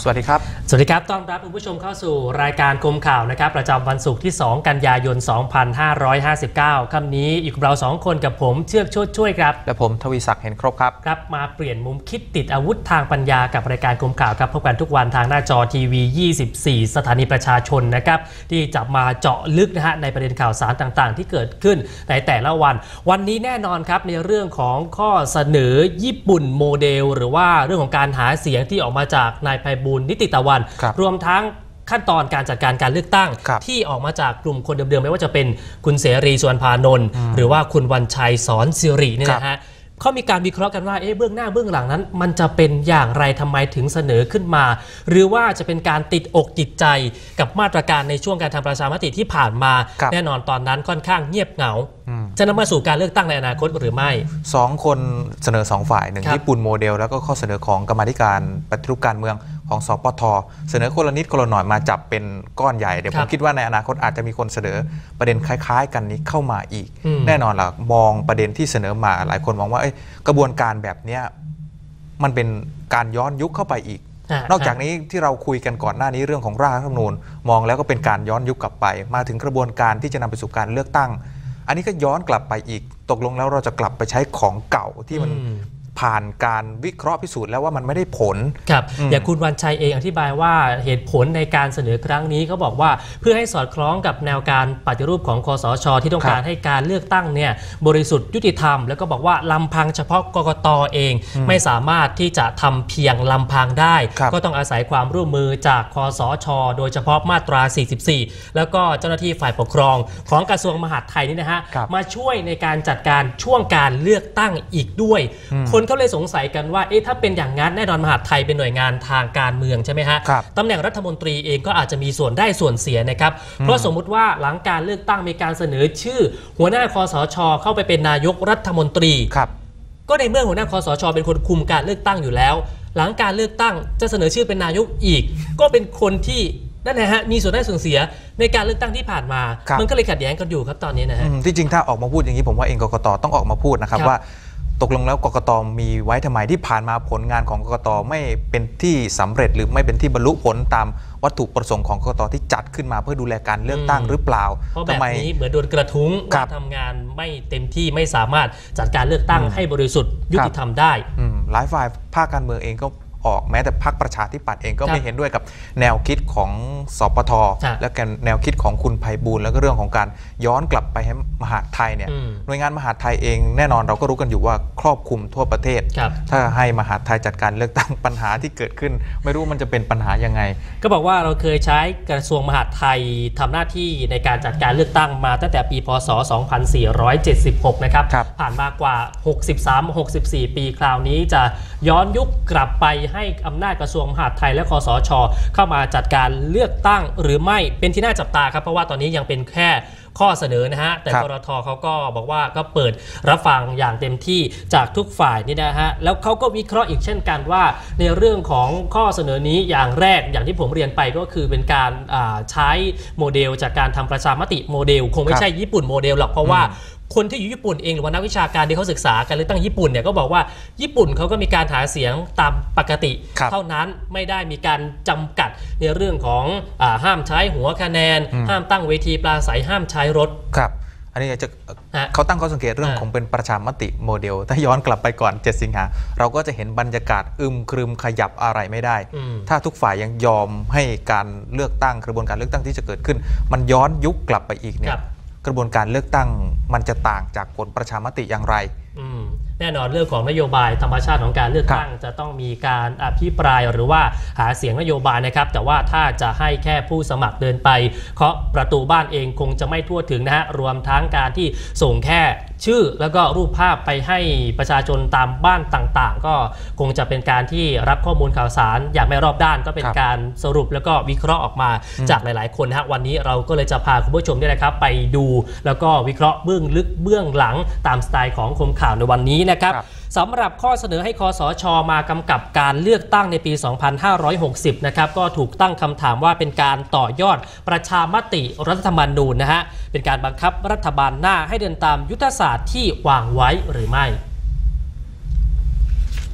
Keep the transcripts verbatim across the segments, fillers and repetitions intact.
วัสดีครับสวัสดีครับต้อนรับคุณผู้ชมเข้าสู่รายการคมข่าวนะครับประจำวันศุกร์ที่สองกันยายนสองพันห้าร้อยห้าสิบเก้าค่ำนี้อยู่กับเราสองคนกับผมเชือกโชติช่วยครับและผมทวีศักดิ์เห็นครบครับครับมาเปลี่ยนมุมคิดติดอาวุธทางปัญญากับรายการคมข่าวครับพบกันทุกวันทางหน้าจอทีวียี่สิบสี่สถานีประชาชนนะครับที่จะมาเจาะลึกนะฮะในประเด็นข่าวสารต่างๆที่เกิดขึ้นในแต่ละวันวันนี้แน่นอนครับในเรื่องของข้อเสนอญี่ปุ่นโมเดลหรือว่าเรื่องของการหาเสียงที่ออกมาจากนายไพบูลย์นิติตะวันรวมทั้งขั้นตอนการจัดการการเลือกตั้งที่ออกมาจากกลุ่มคนเดิมๆไม่ว่าจะเป็นคุณเสรีสุวรรณพานนท์หรือว่าคุณวันชัยสอนสิริเนี่ยนะฮะเขามีการวิเคราะห์กันว่าเอ๊ะเบื้องหน้าเบื้องหลังนั้นมันจะเป็นอย่างไรทำไมถึงเสนอขึ้นมาหรือว่าจะเป็นการติดอกติดใจกับมาตรการในช่วงการทำประชามติที่ผ่านมาแน่นอนตอนนั้นค่อนข้างเงียบเหงาจะนำมาสู่การเลือกตั้งในอนาคตหรือไม่สองคนเสนอสองฝ่ายหนึ่งญี่ปุ่นโมเดลแล้วก็ข้อเสนอของกรรมาธิการปฏิรูปการเมืองของสปท.เสนอคนละนิดคนละหน่อยมาจับเป็นก้อนใหญ่เดี๋ยวผมคิดว่าในอนาคตอาจจะมีคนเสนอประเด็นคล้ายๆกันนี้เข้ามาอีกแน่นอนล่ะมองประเด็นที่เสนอมาหลายคนมองว่ากระบวนการแบบนี้มันเป็นการย้อนยุคเข้าไปอีกนอกจากนี้ที่เราคุยกันก่อนหน้านี้เรื่องของร่างรัฐธรรมนูญมองแล้วก็เป็นการย้อนยุคกลับไปมาถึงกระบวนการที่จะนำไปสู่การเลือกตั้งอันนี้ก็ย้อนกลับไปอีกตกลงแล้วเราจะกลับไปใช้ของเก่าที่มันผ่านการวิเคราะห์พิสูจน์แล้วว่ามันไม่ได้ผลครับอย่างคุณวันชัยเองอธิบายว่าเหตุผลในการเสนอครั้งนี้เขาบอกว่าเพื่อให้สอดคล้องกับแนวการปฏิรูปของคสช.ที่ต้องการให้การเลือกตั้งเนี่ยบริสุทธิ์ยุติธรรมแล้วก็บอกว่าลำพังเฉพาะกกต.เองไม่สามารถที่จะทำเพียงลำพังได้ก็ต้องอาศัยความร่วมมือจากคสช.โดยเฉพาะมาตราสี่สิบสี่แล้วก็เจ้าหน้าที่ฝ่ายปกครองของกระทรวงมหาดไทยนี่นะฮะมาช่วยในการจัดการช่วงการเลือกตั้งอีกด้วยคนเขาเลยสงสัยกันว่าเอ๊ะถ้าเป็นอย่างนั้นแน่นอนมหาดไทยเป็นหน่วยงานทางการเมืองใช่ไหมฮะตำแหน่งรัฐมนตรีเองก็อาจจะมีส่วนได้ส่วนเสียนะครับเพราะสมมุติว่าหลังการเลือกตั้งมีการเสนอชื่อหัวหน้าคสช.เข้าไปเป็นนายกรัฐมนตรีก็ในเมื่อหัวหน้าคสช.เป็นคนคุมการเลือกตั้งอยู่แล้วหลังการเลือกตั้งจะเสนอชื่อเป็นนายกอีกก็เป็นคนที่นั่นแหละฮะมีส่วนได้ส่วนเสียในการเลือกตั้งที่ผ่านมามันก็เลยขัดแย้งกันอยู่ครับตอนนี้นะฮะที่จริงถ้าออกมาพูดอย่างนี้ผมว่าเองกกต.ต้องออกมาพูดนะครับว่าตกลงแล้วกกต.มีไว้ทำไมที่ผ่านมาผลงานของกกต.ไม่เป็นที่สำเร็จหรือไม่เป็นที่บรรลุผลตามวัตถุประสงค์ของกกต.ที่จัดขึ้นมาเพื่อดูแลการเลือกตั้งหรือเปล่าเพราะแบบนี้เหมือนโดนกระทุ้งว่าทำงานไม่เต็มที่ไม่สามารถจัดการเลือกตั้งให้บริสุทธิ์ยุติธรรมได้หลายฝ่ายภาคการเมืองเองก็ออกแม้แต่พรรคประชาธิปัตย์เองก็ไม่เห็นด้วยกับแนวคิดของสปท.และแนวคิดของคุณไพบูลย์แล้วก็เรื่องของการย้อนกลับไปให้มหาดไทยเนี่ยหน่วยงานมหาดไทยเองแน่นอนเราก็รู้กันอยู่ว่าครอบคลุมทั่วประเทศถ้าให้มหาดไทยจัดการเลือกตั้งปัญหาที่เกิดขึ้นไม่รู้มันจะเป็นปัญหายังไงก็บอกว่าเราเคยใช้กระทรวงมหาดไทยทำหน้าที่ในการจัดการเลือกตั้งมาตั้งแต่ปีพ.ศ. สองพันสี่ร้อยเจ็ดสิบหกนะครับผ่านมากว่า หกสิบสาม หกสิบสี่ ปีคราวนี้จะย้อนยุคกลับไปให้อำนาจกระทรวงมหาดไทยและคสช.เข้ามาจัดการเลือกตั้งหรือไม่เป็นที่น่าจับตาครับเพราะว่าตอนนี้ยังเป็นแค่ข้อเสนอนะฮะแต่กรท.เขาก็บอกว่าก็เปิดรับฟังอย่างเต็มที่จากทุกฝ่ายนี่นะฮะแล้วเขาก็วิเคราะห์อีกเช่นกันว่าในเรื่องของข้อเสนอนี้อย่างแรกอย่างที่ผมเรียนไปก็คือเป็นการใช้โมเดลจากการทำประชามติโมเดลคงไม่ใช่ญี่ปุ่นโมเดลหรอกเพราะว่าคนที่อยู่ญี่ปุ่นเองหรือว่านักวิชาการที่เขาศึกษาการเลือกตั้งญี่ปุ่นเนี่ยก็บอกว่าญี่ปุ่นเขาก็มีการหาเสียงตามปกติเท่านั้นไม่ได้มีการจำกัดในเรื่องของอ่าห้ามใช้หัวคะแนนห้ามตั้งเวทีปราศัยห้ามใช้รถครับอันนี้จะเขาตั้งข้อสังเกตเรื่องของเป็นประชามติโมเดลถ้าย้อนกลับไปก่อนเจ็ดสิงหาเราก็จะเห็นบรรยากาศอึมครึมขยับอะไรไม่ได้ถ้าทุกฝ่ายยังยอมให้การเลือกตั้งกระบวนการเลือกตั้งที่จะเกิดขึ้นมันย้อนยุคกลับไปอีกเนี่ยกระบวนการเลือกตั้งมันจะต่างจากผลประชามติอย่างไรแน่นอนเรื่องของนโยบายธรรมชาติของการเลือกตั้งจะต้องมีการอภิปรายหรือว่าหาเสียงนโยบายนะครับแต่ว่าถ้าจะให้แค่ผู้สมัครเดินไปเคาะประตูบ้านเองคงจะไม่ทั่วถึงนะฮะรวมทั้งการที่ส่งแค่ชื่อแล้วก็รูปภาพไปให้ประชาชนตามบ้านต่างๆก็คงจะเป็นการที่รับข้อมูลข่าวสารอย่างไม่รอบด้านก็เป็นการสรุปแล้วก็วิเคราะห์ออกมาจากหลายๆคนนะฮะวันนี้เราก็เลยจะพาคุณผู้ชมเนี่ยนะครับไปดูแล้วก็วิเคราะห์เบื้องลึกเบื้องหลังตามสไตล์ของคมข่าวในวันนี้นะครับสำหรับข้อเสนอให้คสช.มากำกับการเลือกตั้งในปี สองพันห้าร้อยหกสิบ นะครับก็ถูกตั้งคำถามว่าเป็นการต่อยอดประชามติรัฐธรรมนูญนะฮะเป็นการบังคับรัฐบาลหน้าให้เดินตามยุทธศาสตร์ที่วางไว้หรือไม่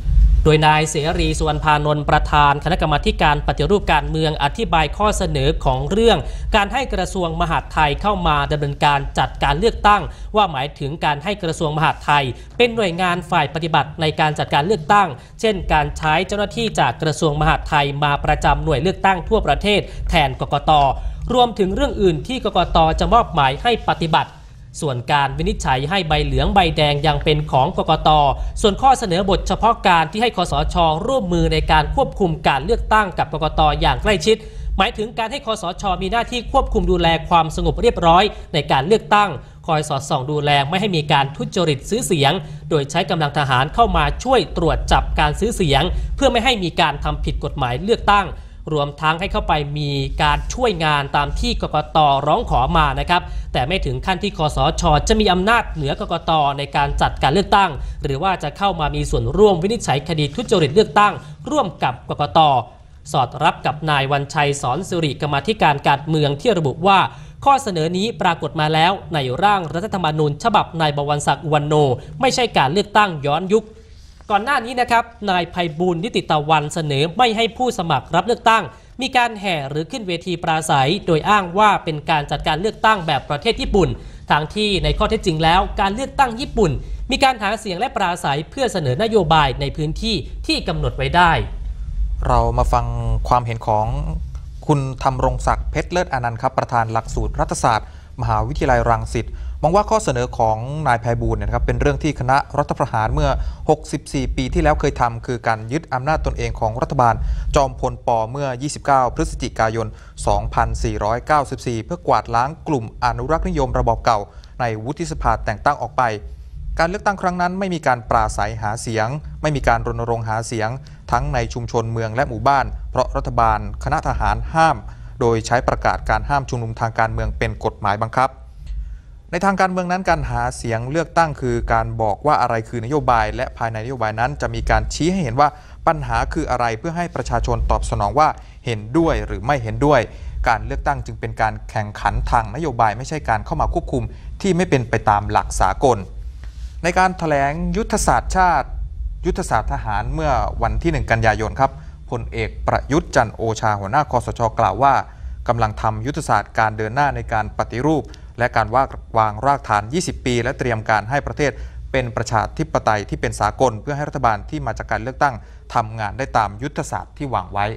โดยนายเสรีสุวรรณพานนท์ประธานคณะกรรมาการปฏิรูปการเมืองอธิบายข้อเสนอของเรื่องการให้กระทรวงมหาดไทยเข้ามาดำเนินการจัดการเลือกตั้งว่าหมายถึงการให้กระทรวงมหาดไทยเป็นหน่วยงานฝ่ายปฏิบัติในการจัดการเลือกตั้งเช่นการใช้เจ้าหน้าที่จากกระทรวงมหาดไทยมาประจำหน่วยเลือกตั้งทั่วประเทศแทนกกต.รวมถึงเรื่องอื่นที่กกต.จะมอบหมายให้ปฏิบัติส่วนการวินิจฉัยให้ใบเหลืองใบแดงยังเป็นของกกต.ส่วนข้อเสนอบทเฉพาะการที่ให้คสช.ร่วมมือในการควบคุมการเลือกตั้งกับกกต.อย่างใกล้ชิดหมายถึงการให้คสช.มีหน้าที่ควบคุมดูแลความสงบเรียบร้อยในการเลือกตั้งคอยสอดส่องดูแลไม่ให้มีการทุจริตซื้อเสียงโดยใช้กำลังทหารเข้ามาช่วยตรวจจับการซื้อเสียงเพื่อไม่ให้มีการทำผิดกฎหมายเลือกตั้งรวมทั้งให้เข้าไปมีการช่วยงานตามที่กกต.ร้องขอมานะครับแต่ไม่ถึงขั้นที่คสช.จะมีอำนาจเหนือกกต.ในการจัดการเลือกตั้งหรือว่าจะเข้ามามีส่วนร่วมวินิจฉัยคดีทุจริตเลือกตั้งร่วมกับกกต.สอดรับกับนายวันชัยสอนสิริกรรมาธิการการเมืองที่ระบุว่าข้อเสนอนี้ปรากฏมาแล้วในร่างรัฐธรรมนูญฉบับนายบวรศักดิ์อุวันโนไม่ใช่การเลือกตั้งย้อนยุคก่อนหน้านี้นะครับนายไพบูลย์นิติตะวันเสนอไม่ให้ผู้สมัครรับเลือกตั้งมีการแห่หรือขึ้นเวทีปราศัยโดยอ้างว่าเป็นการจัดการเลือกตั้งแบบประเทศญี่ปุ่นทางที่ในข้อเท็จจริงแล้วการเลือกตั้งญี่ปุ่นมีการหาเสียงและปราศัยเพื่อเสนอนโยบายในพื้นที่ที่กำหนดไว้ได้เรามาฟังความเห็นของคุณธรรมรงศักดิ์เพชรเลิศอนันต์ครับประธานหลักสูตรรัฐศาสตร์มหาวิทยาลัยรังสิตมองว่าข้อเสนอของนายไพบูลย์นะครับเป็นเรื่องที่คณะรัฐประหารเมื่อหกสิบสี่ปีที่แล้วเคยทำคือการยึดอำนาจตนเองของรัฐบาลจอมพลป.เมื่อยี่สิบเก้าพฤศจิกายนสองพันสี่ร้อยเก้าสิบสี่เพื่อกวาดล้างกลุ่มอนุรักษ์นิยมระบอบเก่าในวุฒิสภาแต่งตั้งออกไปการเลือกตั้งครั้งนั้นไม่มีการปราศัยหาเสียงไม่มีการรณรงค์หาเสียงทั้งในชุมชนเมืองและหมู่บ้านเพราะรัฐบาลคณะทหารห้ามโดยใช้ประกาศการห้ามชุมนุมทางการเมืองเป็นกฎหมายบังคับในทางการเมืองนั้นการหาเสียงเลือกตั้งคือการบอกว่าอะไรคือนโยบายและภายในนโยบายนั้นจะมีการชี้ให้เห็นว่าปัญหาคืออะไรเพื่อให้ประชาชนตอบสนองว่าเห็นด้วยหรือไม่เห็นด้วยการเลือกตั้งจึงเป็นการแข่งขันทางนโยบายไม่ใช่การเข้ามาควบคุมที่ไม่เป็นไปตามหลักสากลในการแถลงยุทธศาสตร์ชาติยุทธศาสตร์ทหารเมื่อวันที่หนึ่งกันยายนครับพลเอกประยุทธ์จันทร์โอชาหัวหน้าคสช.กล่าวว่ากำลังทำยุทธศาสตร์การเดินหน้าในการปฏิรูปและการวางรากฐานยี่สิบปีและเตรียมการให้ประเทศเป็นประชาธิปไตยที่เป็นสากลเพื่อให้รัฐบาลที่มาจากการเลือกตั้งทำงานได้ตามยุทธศาสตร์ที่วางไว้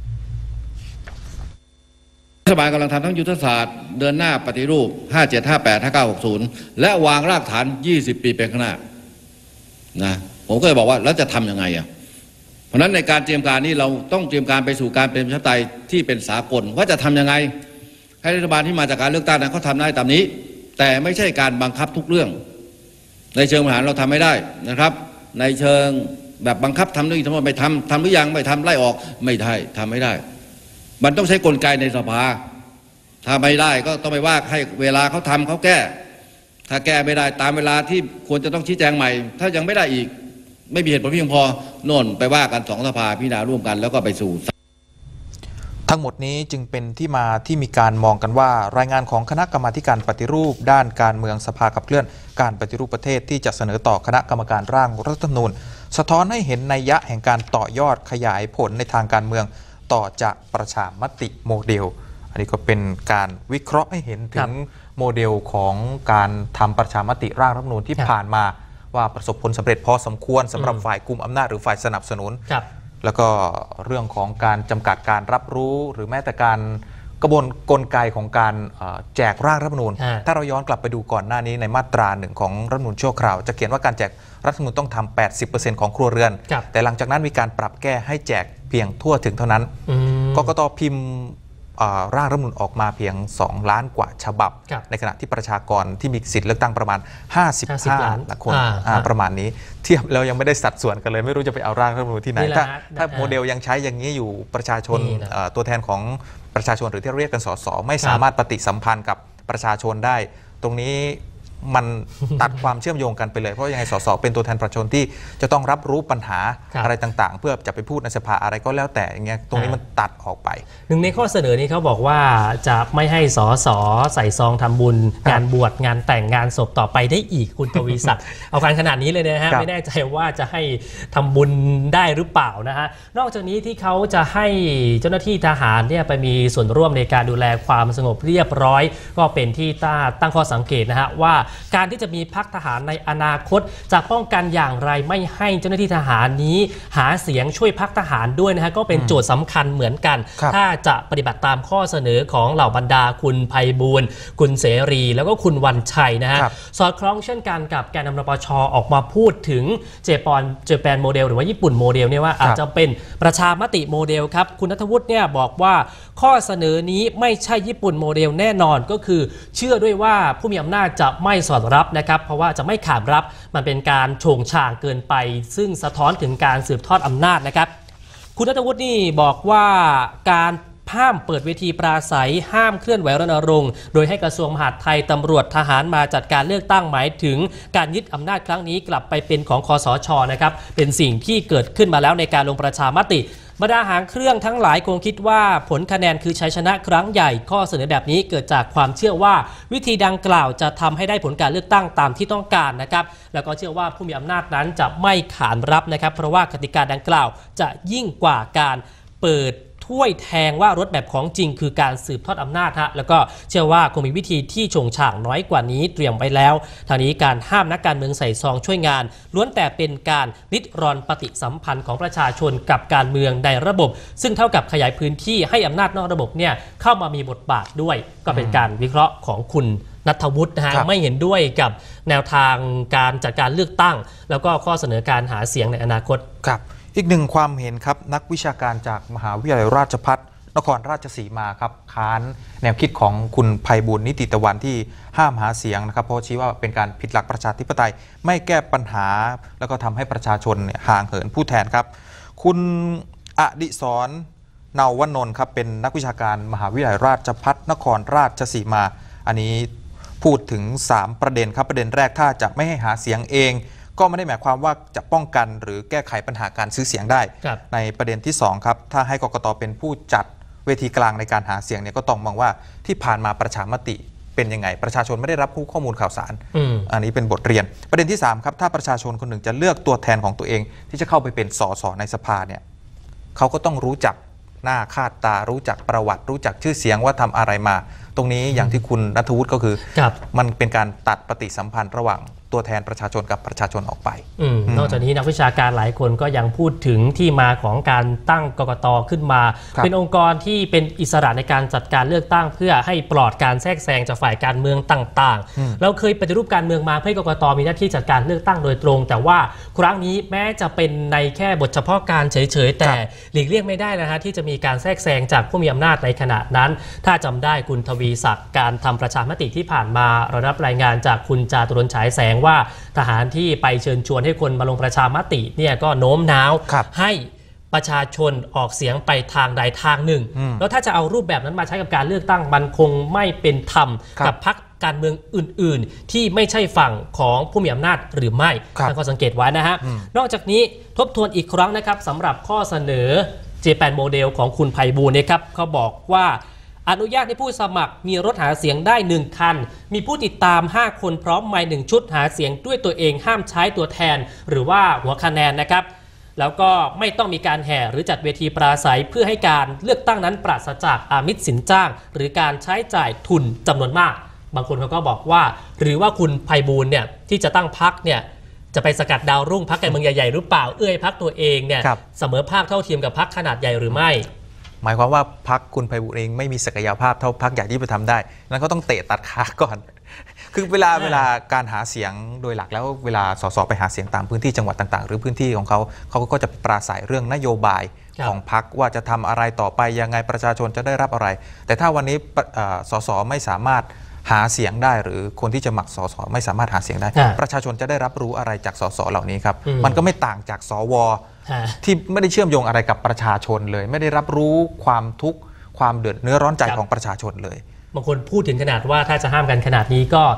รัฐบาลกำลังทำทั้งยุทธศาสตร์เดินหน้าปฏิรูปห้าเจ็ด ห้าแปด ห้าเก้า หกสิบและวางรากฐานยี่สิบปีเป็นข้างหน้านะผมก็เลยบอกว่าแล้วจะทำยังไงอ่ะเพราะฉะนั้นในการเตรียมการนี้เราต้องเตรียมการไปสู่การเป็นประชาธิปไตยที่เป็นสากลว่าจะทำยังไงให้รัฐบาลที่มาจากการเลือกตั้งนั้นเขาทำได้ตามนี้แต่ไม่ใช่การบังคับทุกเรื่องในเชิงบริหารเราทำไม่ได้นะครับในเชิงแบบบังคับทำนี่ทำไมไม่ทำทำหรือยังไม่ทำไล่ออกไม่ได้ทำไม่ได้มันต้องใช้กลไกในสภาถ้าไม่ได้ก็ต้องไปว่าให้เวลาเขาทำเขาแก้ถ้าแก้ไม่ได้ตามเวลาที่ควรจะต้องชี้แจงใหม่ถ้ายังไม่ได้อีกไม่มีเหตุผลเพียงพอโน่นไปว่ากันสองสภาพิจารณาร่วมกันแล้วก็ไปสู่ทั้งหมดนี้จึงเป็นที่มาที่มีการมองกันว่ารายงานของคณะกรรมาการปฏิรูปด้านการเมืองสภาขับเคลื่อนการปฏิรูปประเทศที่จะเสนอต่อคณะกรรมการร่างรัฐธรรมนูญสะท้อนให้เห็นนัยยะแห่งการต่อยอดขยายผลในทางการเมืองต่อจากประชามติโมเดลอันนี้ก็เป็นการวิเคราะห์ให้เห็นถึงโมเดลของการทำประชามติร่างรัฐธรรมนูญที่ผ่านมาว่าประสบผลสำเร็จพอสมควรสำหรับฝ่ายกุมอำนาจหรือฝ่ายสนับสนุนแล้วก็เรื่องของการจำกัดการรับรู้หรือแม้แต่การกระบวนกลไกของการแจกร่างรัฐธรรมนูญถ้าเราย้อนกลับไปดูก่อนหน้านี้ในมาตราหนึ่งของรัฐธรรมนูญชั่วคราวจะเขียนว่าการแจกรัฐธรรมนูญต้องทำ แปดสิบเปอร์เซ็นต์ ของครัวเรือนแต่หลังจากนั้นมีการปรับแก้ให้แจกเพียงทั่วถึงเท่านั้นกกต.พิมพ์ร่างรัฐธรรมนูญออกมาเพียงสองล้านกว่าฉบับในขณะที่ประชากรที่มีสิทธิ์เลือกตั้งประมาณห้าสิบห้าล้านคนประมาณนี้เทียบแล้วยังไม่ได้สัดส่วนกันเลยไม่รู้จะไปเอาร่างรัฐธรรมนูญที่ไหนถ้าถ้าโมเดลยังใช้อย่างนี้อยู่ประชาชนตัวแทนของประชาชนหรือที่เรียกกันสสไม่สามารถปฏิสัมพันธ์กับประชาชนได้ตรงนี้มันตัดความเชื่อมโยงกันไปเลยเพราะยังไงสสเป็นตัวแทนประชาชนที่จะต้องรับรู้ปัญหาอะไรต่างๆเพื่อจะไปพูดในสภาอะไรก็แล้วแต่อย่างเงี้ยตรงนี้มันตัดออกไปหนึ่งในข้อเสนอนี้เขาบอกว่าจะไม่ให้สสใส่ซองทำบุญงานบวชงานแต่งงานศพต่อไปได้อีกคุณทวีศักดิ์ เอาการขนาดนี้เลยนะฮะไม่แน่ใจว่าจะให้ทำบุญได้หรือเปล่านะฮะนอกจากนี้ที่เขาจะให้เจ้าหน้าที่ทหารเนี่ยไปมีส่วนร่วมในการดูแลความสงบเรียบร้อยก็เป็นที่ตั้งข้อสังเกตนะฮะว่าการที่จะมีพรรคทหารในอนาคตจะป้องกันอย่างไรไม่ให้เจ้าหน้าที่ทหารนี้หาเสียงช่วยพรรคทหารด้วยนะฮะก็เป็นโจทย์สำคัญเหมือนกันถ้าจะปฏิบัติตามข้อเสนอของเหล่าบรรดาคุณไพบูลย์คุณเสรีแล้วก็คุณวันชัยนะฮะสอดคล้องเช่นกันกับแกนนำนปช.ออกมาพูดถึงเจแปนเจแปนโมเดลหรือว่าญี่ปุ่นโมเดลเนี่ยว่าอาจจะเป็นประชามติโมเดลครับคุณณัฐวุฒิเนี่ยบอกว่าข้อเสนอนี้ไม่ใช่ญี่ปุ่นโมเดลแน่นอนก็คือเชื่อด้วยว่าผู้มีอำนาจจะไม่สอดรับนะครับเพราะว่าจะไม่ขานรับมันเป็นการโฉงฉางเกินไปซึ่งสะท้อนถึงการสืบทอดอำนาจนะครับคุณณัฐวุฒินี่บอกว่าการห้ามเปิดเวทีปราศัยห้ามเคลื่อนไหวรณรงค์โดยให้กระทรวงมหาดไทยตำรวจทหารมาจัดการเลือกตั้งหมายถึงการยึดอำนาจครั้งนี้กลับไปเป็นของคสช.นะครับเป็นสิ่งที่เกิดขึ้นมาแล้วในการลงประชามติบรรดาหางเครื่องทั้งหลายคงคิดว่าผลคะแนนคือชัยชนะครั้งใหญ่ข้อเสนอแบบนี้เกิดจากความเชื่อว่าวิธีดังกล่าวจะทำให้ได้ผลการเลือกตั้งตามที่ต้องการนะครับแล้วก็เชื่อว่าผู้มีอำนาจนั้นจะไม่ขานรับนะครับเพราะว่ากติกาดังกล่าวจะยิ่งกว่าการเปิดถ้วยแทงว่ารถแบบของจริงคือการสืบทอดอำนาจฮะแล้วก็เชื่อว่าคงมีวิธีที่โฉงฉางน้อยกว่านี้เตรียมไว้แล้วทางนี้การห้ามนักการเมืองใส่ซองช่วยงานล้วนแต่เป็นการริดรอนปฏิสัมพันธ์ของประชาชนกับการเมืองในระบบซึ่งเท่ากับขยายพื้นที่ให้อำนาจนอกระบบเนี่ยเข้ามามีบทบาทด้วยก็เป็นการวิเคราะห์ของคุณณัฐวุฒินะฮะไม่เห็นด้วยกับแนวทางการจัดการเลือกตั้งแล้วก็ข้อเสนอการหาเสียงในอนาคตครับอีกหนึ่งความเห็นครับนักวิชาการจากมหาวิทยาลัยราชภัฏนครราชสีมาครับค้านแนวคิดของคุณไพบูลย์นิติตะวันที่ห้ามหาเสียงนะครับเพราะชี้ว่าเป็นการผิดหลักประชาธิปไตยไม่แก้ปัญหาแล้วก็ทำให้ประชาชนห่างเหินผู้แทนครับคุณอดิศรเนาวนนท์ครับเป็นนักวิชาการมหาวิทยาลัยราชภัฏนครราชสีมาอันนี้พูดถึงสามประเด็นครับประเด็นแรกถ้าจะไม่ให้หาเสียงเองก็ไม่ได้หมายความว่าจะป้องกันหรือแก้ไขปัญหาการซื้อเสียงได้ในประเด็นที่สองครับถ้าให้กกต.เป็นผู้จัดเวทีกลางในการหาเสียงเนี่ยก็ต้องมองว่าที่ผ่านมาประชามติเป็นยังไงประชาชนไม่ได้รับรู้ข้อมูลข่าวสาร อ, อันนี้เป็นบทเรียนประเด็นที่สามครับถ้าประชาชนคนหนึ่งจะเลือกตัวแทนของตัวเองที่จะเข้าไปเป็นสสในสภาเนี่ยเขาก็ต้องรู้จักหน้าค่าตารู้จักประวัติรู้จักชื่อเสียงว่าทำอะไรมาตรงนี้อย่างที่คุณณัฐวุฒิก็คือมันเป็นการตัดปฏิสัมพันธ์ระหว่างตัวแทนประชาชนกับประชาชนออกไปนอกจากนี้นักวิชาการหลายคนก็ยังพูดถึงที่มาของการตั้งกกต.ขึ้นมาเป็นองค์กรที่เป็นอิสระในการจัดการเลือกตั้งเพื่อให้ปลอดการแทรกแซงจากฝ่ายการเมืองต่างๆเราเคยปฏิรูปการเมืองมาให้กกต.มีหน้าที่จัดการเลือกตั้งโดยตรงแต่ว่าครั้งนี้แม้จะเป็นในแค่บทเฉพาะการเฉยๆแต่หลีกเลี่ยงไม่ได้นะฮะที่จะมีการแทรกแซงจากผู้มีอำนาจในขณะนั้นถ้าจำได้คุณทวีศักดิ์การทำประชามติที่ผ่านมาเรารับรายงานจากคุณจาตุรนต์ฉายแสงว่าทหารที่ไปเชิญชวนให้คนมาลงประชามติเนี่ยก็โน้มน้าวให้ประชาชนออกเสียงไปทางใดทางหนึ่งแล้วถ้าจะเอารูปแบบนั้นมาใช้กับการเลือกตั้งมันคงไม่เป็นธรรมกับพรรคการเมืองอื่นๆที่ไม่ใช่ฝั่งของผู้มีอำนาจหรือไม่ตั้งข้อสังเกตไว้นะฮะนอกจากนี้ทบทวนอีกครั้งนะครับสำหรับข้อเสนอเจแปนโมเดลของคุณไพบูลย์นะครับเขาบอกว่าอนุญาตให้ผู้สมัครมีรถหาเสียงได้หนึ่งคันมีผู้ติดตามห้าคนพร้อมไมค์หนึ่งชุดหาเสียงด้วยตัวเองห้ามใช้ตัวแทนหรือว่าหัวคะแนนนะครับแล้วก็ไม่ต้องมีการแห่หรือจัดเวทีปราศัยเพื่อให้การเลือกตั้งนั้นปราศจากอามิสสินจ้างหรือการใช้จ่ายทุนจำนวนมากบางคนเขาก็บอกว่าหรือว่าคุณไพบูลย์เนี่ยที่จะตั้งพรรคเนี่ยจะไปสกัดดาวรุ่งพรรคการเมืองใหญ่ๆหรือเปล่าเอื้อยพรรคตัวเองเนี่ยเสมอภาคเท่าเทียมกับพรรคขนาดใหญ่หรือไม่หมายความว่าพรรคคุณไพบูลย์เองไม่มีศักยภาพเท่าพรรคใหญ่ที่ไปทำได้นั้นก็ต้องเตะตัดขาก่อนคือเวลาเวลาการหาเสียงโดยหลักแล้วเวลาสสไปหาเสียงตามพื้นที่จังหวัดต่างๆหรือพื้นที่ของเขาเขาก็จะปราศัยเรื่องนโยบายของพรรคว่าจะทำอะไรต่อไปยังไงประชาชนจะได้รับอะไรแต่ถ้าวันนี้สสไม่สามารถหาเสียงได้หรือคนที่จะหมักสสไม่สามารถหาเสียงได้ประชาชนจะได้รับรู้อะไรจากสสเหล่านี้ครับมันก็ไม่ต่างจากสวที่ไม่ได้เชื่อมโยงอะไรกับประชาชนเลยไม่ได้รับรู้ความทุกข์ความเดือดเนื้อร้อนใจของประชาชนเลยบางคนพูดถึงขนาดว่าถ้าจะห้ามกันขนาดนี้ก็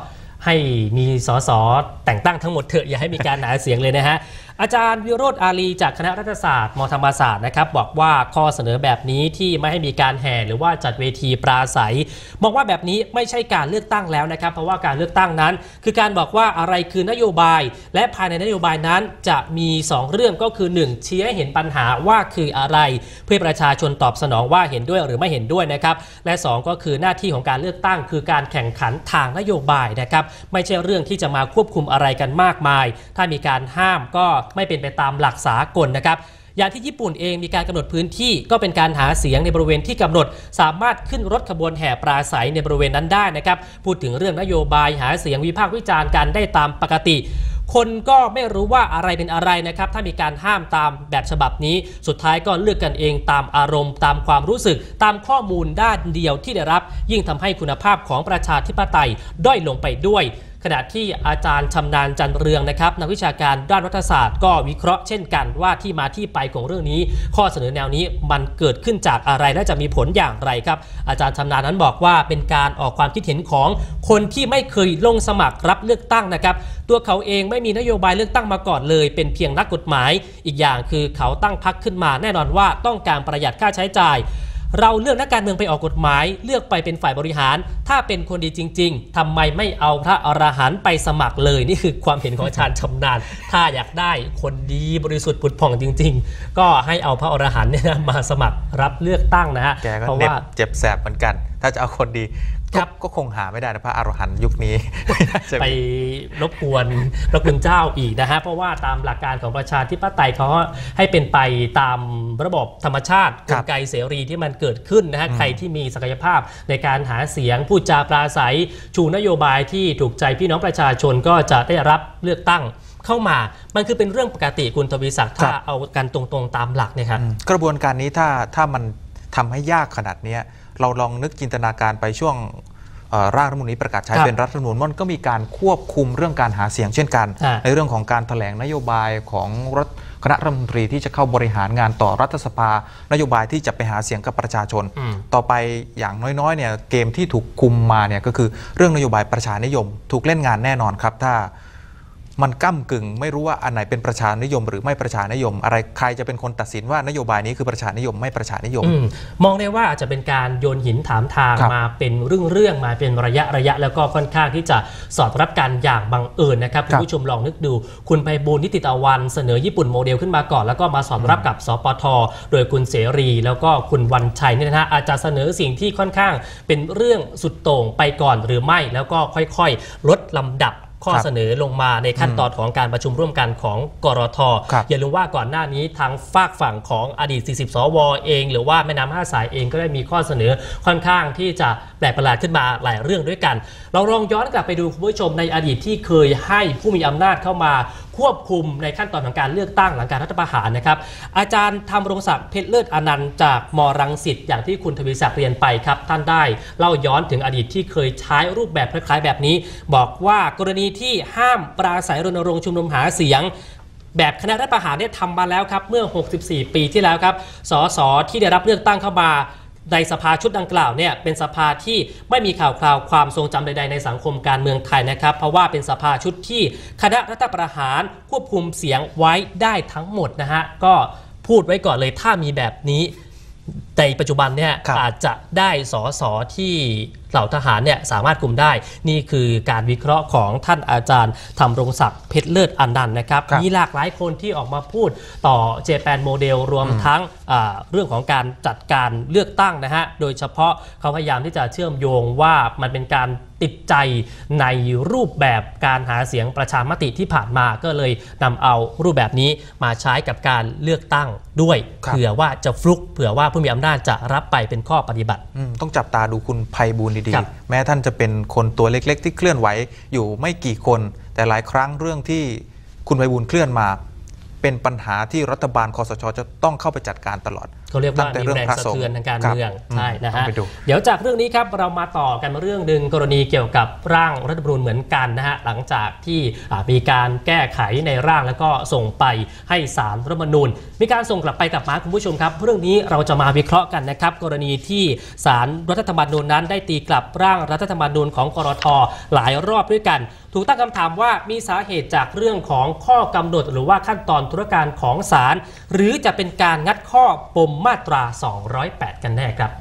ให้มีสสแต่งตั้งทั้งหมดเถอะอย่าให้มีการหาเสียงเลยนะฮะอาจารย์วิโรจน์อาลีจากคณะรัฐศาสตร์ม.ธรรมศาสตร์นะครับบอกว่าข้อเสนอแบบนี้ที่ไม่ให้มีการแห่หรือว่าจัดเวทีปราศัยมองว่าแบบนี้ไม่ใช่การเลือกตั้งแล้วนะครับเพราะว่าการเลือกตั้งนั้นคือการบอกว่าอะไรคือนโยบายและภายในนโยบายนั้นจะมีสองเรื่องก็คือหนึ่งชี้ให้เห็นปัญหาว่าคืออะไรเพื่อประชาชนตอบสนองว่าเห็นด้วยหรือไม่เห็นด้วยนะครับและสองก็คือหน้าที่ของการเลือกตั้งคือการแข่งขันทางนโยบายนะครับไม่ใช่เรื่องที่จะมาควบคุมอะไรกันมากมายถ้ามีการห้ามก็ไม่เป็นไปตามหลักสากลนะครับอย่างที่ญี่ปุ่นเองมีการกำหนดพื้นที่ก็เป็นการหาเสียงในบริเวณที่กำหนดสามารถขึ้นรถขบวนแห่ปราศัยในบริเวณนั้นได้นะครับพูดถึงเรื่องนโยบายหาเสียงวิพากษ์วิจารณ์กันได้ตามปกติคนก็ไม่รู้ว่าอะไรเป็นอะไรนะครับถ้ามีการห้ามตามแบบฉบับนี้สุดท้ายก็เลือกกันเองตามอารมณ์ตามความรู้สึกตามข้อมูลด้านเดียวที่ได้รับยิ่งทำให้คุณภาพของประชาธิปไตยด้อยลงไปด้วยขณะที่อาจารย์ชำนาญจันเรืองนะครับนักวิชาการด้านรัฐศาสตร์ก็วิเคราะห์เช่นกันว่าที่มาที่ไปของเรื่องนี้ข้อเสนอแนวนี้มันเกิดขึ้นจากอะไรและจะมีผลอย่างไรครับอาจารย์ชำนาญนั้นบอกว่าเป็นการออกความคิดเห็นของคนที่ไม่เคยลงสมัครรับเลือกตั้งนะครับตัวเขาเองไม่มีนโยบายเลือกตั้งมาก่อนเลยเป็นเพียงนักกฎหมายอีกอย่างคือเขาตั้งพรรคขึ้นมาแน่นอนว่าต้องการประหยัดค่าใช้จ่ายเราเลือกนักการเมืองไปออกกฎหมายเลือกไปเป็นฝ่ายบริหารถ้าเป็นคนดีจริงๆทำไมไม่เอาพระอรหันต์ไปสมัครเลยนี่คือความเห็นของอาจารย์ชำนาญถ้าอยากได้คนดีบริสุทธิ์ผุดผ่องจริงๆก็ให้เอาพระอรหันต์เนี่ยมาสมัครรับเลือกตั้งนะฮะแกก็เน็บเจ็บแสบเหมือนกันถ้าจะเอาคนดีก็คงหาไม่ได้นะพระอรหันต์ยุคนี้ไปรบกวนพระคุณเจ้าอีกนะฮะเพราะว่าตามหลักการของประชาธิปไตยเขาให้เป็นไปตามระบบธรรมชาติกลไกเสรีที่มันเกิดขึ้นนะฮะใครที่มีศักยภาพในการหาเสียงพูดจาปราศัยชูนโยบายที่ถูกใจพี่น้องประชาชนก็จะได้รับเลือกตั้งเข้ามามันคือเป็นเรื่องปกติคุณทวีศักดิ์ถ้าเอากันตรงๆตามหลักเนี่ยครับกระบวนการนี้ถ้าถ้ามันทำให้ยากขนาดนี้เราลองนึกจินตนาการไปช่วงร่างรัฐธรรมนูญนี้ประกาศใช้เป็นรัฐธรรมนูญมันก็มีการควบคุมเรื่องการหาเสียงเช่นกันในเรื่องของการแถลงนโยบายของรัฐคณะรัฐมนตรีที่จะเข้าบริหารงานต่อรัฐสภานโยบายที่จะไปหาเสียงกับประชาชนต่อไปอย่างน้อยๆเนี่ยเกมที่ถูกคุมมาเนี่ยก็คือเรื่องนโยบายประชานิยมถูกเล่นงานแน่นอนครับถ้ามันก้ำกึ่งไม่รู้ว่าอันไหนเป็นประชานิยมหรือไม่ประชานิยมอะไรใครจะเป็นคนตัดสินว่านโยบายนี้คือประชานิยมไม่ประชานิยมมองได้ว่าอาจจะเป็นการโยนหินถามทางมาเป็นเรื่องเรื่องมาเป็นระยะระยะแล้วก็ค่อนข้างที่จะสอดรับกันอย่างบังเอิญนะครับคุณผู้ชมลองนึกดูคุณไพบูลย์นิติตะวันเสนอญี่ปุ่นโมเดลขึ้นมาก่อนแล้วก็มาสอดรับกับสปท.โดยคุณเสรีแล้วก็คุณวันชัยเนี่ยนะฮะอาจจะเสนอสิ่งที่ค่อนข้างเป็นเรื่องสุดโต่งไปก่อนหรือไม่แล้วก็ค่อยๆลดลำดับข้อเสนอลงมาในขั้นตอนของการประชุมร่วมกันของกรท.อย่าลืมว่าก่อนหน้านี้ทางฝากฝั่งของอดีตสี่สิบสวเองหรือว่าแม่น้ำห้าสายเองก็ได้มีข้อเสนอค่อนข้างที่จะแปลกประหลาดขึ้นมาหลายเรื่องด้วยกันเราลองย้อนกลับไปดูคุณผู้ชมในอดีตที่เคยให้ผู้มีอำนาจเข้ามาควบคุมในขั้นตอนของการเลือกตั้งหลังการรัฐประหารนะครับอาจารย์ธรรมรงศักดิ์เพชรเลิศอนันต์จากม.รังสิตอย่างที่คุณทวีศักดิ์เรียนไปครับท่านได้เล่าย้อนถึงอดีตที่เคยใช้รูปแบบคล้ายๆแบบนี้บอกว่ากรณีที่ห้ามปราศัยรณรงค์ชุมนุมหาเสียงแบบคณะรัฐประหารได้ทำมาแล้วครับเมื่อหกสิบสี่ปีที่แล้วครับสสที่ได้รับเลือกตั้งเข้ามาในสภาชุดดังกล่าวเนี่ยเป็นสภาที่ไม่มีข่าวคราวความทรงจำใดๆในสังคมการเมืองไทยนะครับเพราะว่าเป็นสภาชุดที่คณะรัฐประหารควบคุมเสียงไว้ได้ทั้งหมดนะฮะก็พูดไว้ก่อนเลยถ้ามีแบบนี้ในปัจจุบันเนี่ยอาจจะได้สสที่เหล่าทหารเนี่ยสามารถคุมได้นี่คือการวิเคราะห์ของท่านอาจารย์ธรรมรงศักดิ์เพชรเลิศอนันต์นะครับมีหลากหลายคนที่ออกมาพูดต่อเจแปนโมเดลรวมทั้งเรื่องของการจัดการเลือกตั้งนะฮะโดยเฉพาะเขาพยายามที่จะเชื่อมโยงว่ามันเป็นการติดใจในรูปแบบการหาเสียงประชามติที่ผ่านมาก็เลยนำเอารูปแบบนี้มาใช้กับการเลือกตั้งด้วยเผื่อว่าจะฟลุกเผื่อว่าผู้มีอำนาจจะรับไปเป็นข้อปฏิบัติต้องจับตาดูคุณไพบูลย์ดีๆแม้ท่านจะเป็นคนตัวเล็กๆที่เคลื่อนไหวอยู่ไม่กี่คนแต่หลายครั้งเรื่องที่คุณไพบูลย์เคลื่อนมาเป็นปัญหาที่รัฐบาลคสช.จะต้องเข้าไปจัดการตลอดเขาเรียกว่ามีแรงสะเทือนทางการเมืองใช่นะฮะเดี๋ยวจากเรื่องนี้ครับเรามาต่อกันเรื่องหนึ่งกรณีเกี่ยวกับร่างรัฐธรรมนูญเหมือนกันนะฮะหลังจากที่มีการแก้ไขในร่างแล้วก็ส่งไปให้ศาลรัฐธรรมนูญมีการส่งกลับไปกลับมาคุณผู้ชมครับเรื่องนี้เราจะมาวิเคราะห์กันนะครับกรณีที่ศาลรัฐธรรมนูญนั้นได้ตีกลับร่างรัฐธรรมนูญของกรท.หลายรอบด้วยกันถูกตั้งคำถามว่ามีสาเหตุจากเรื่องของข้อกำหนดหรือว่าขั้นตอนธุรการของศาลหรือจะเป็นการงัดข้อปมมาตราสองร้อยแปดกันแน่ครับ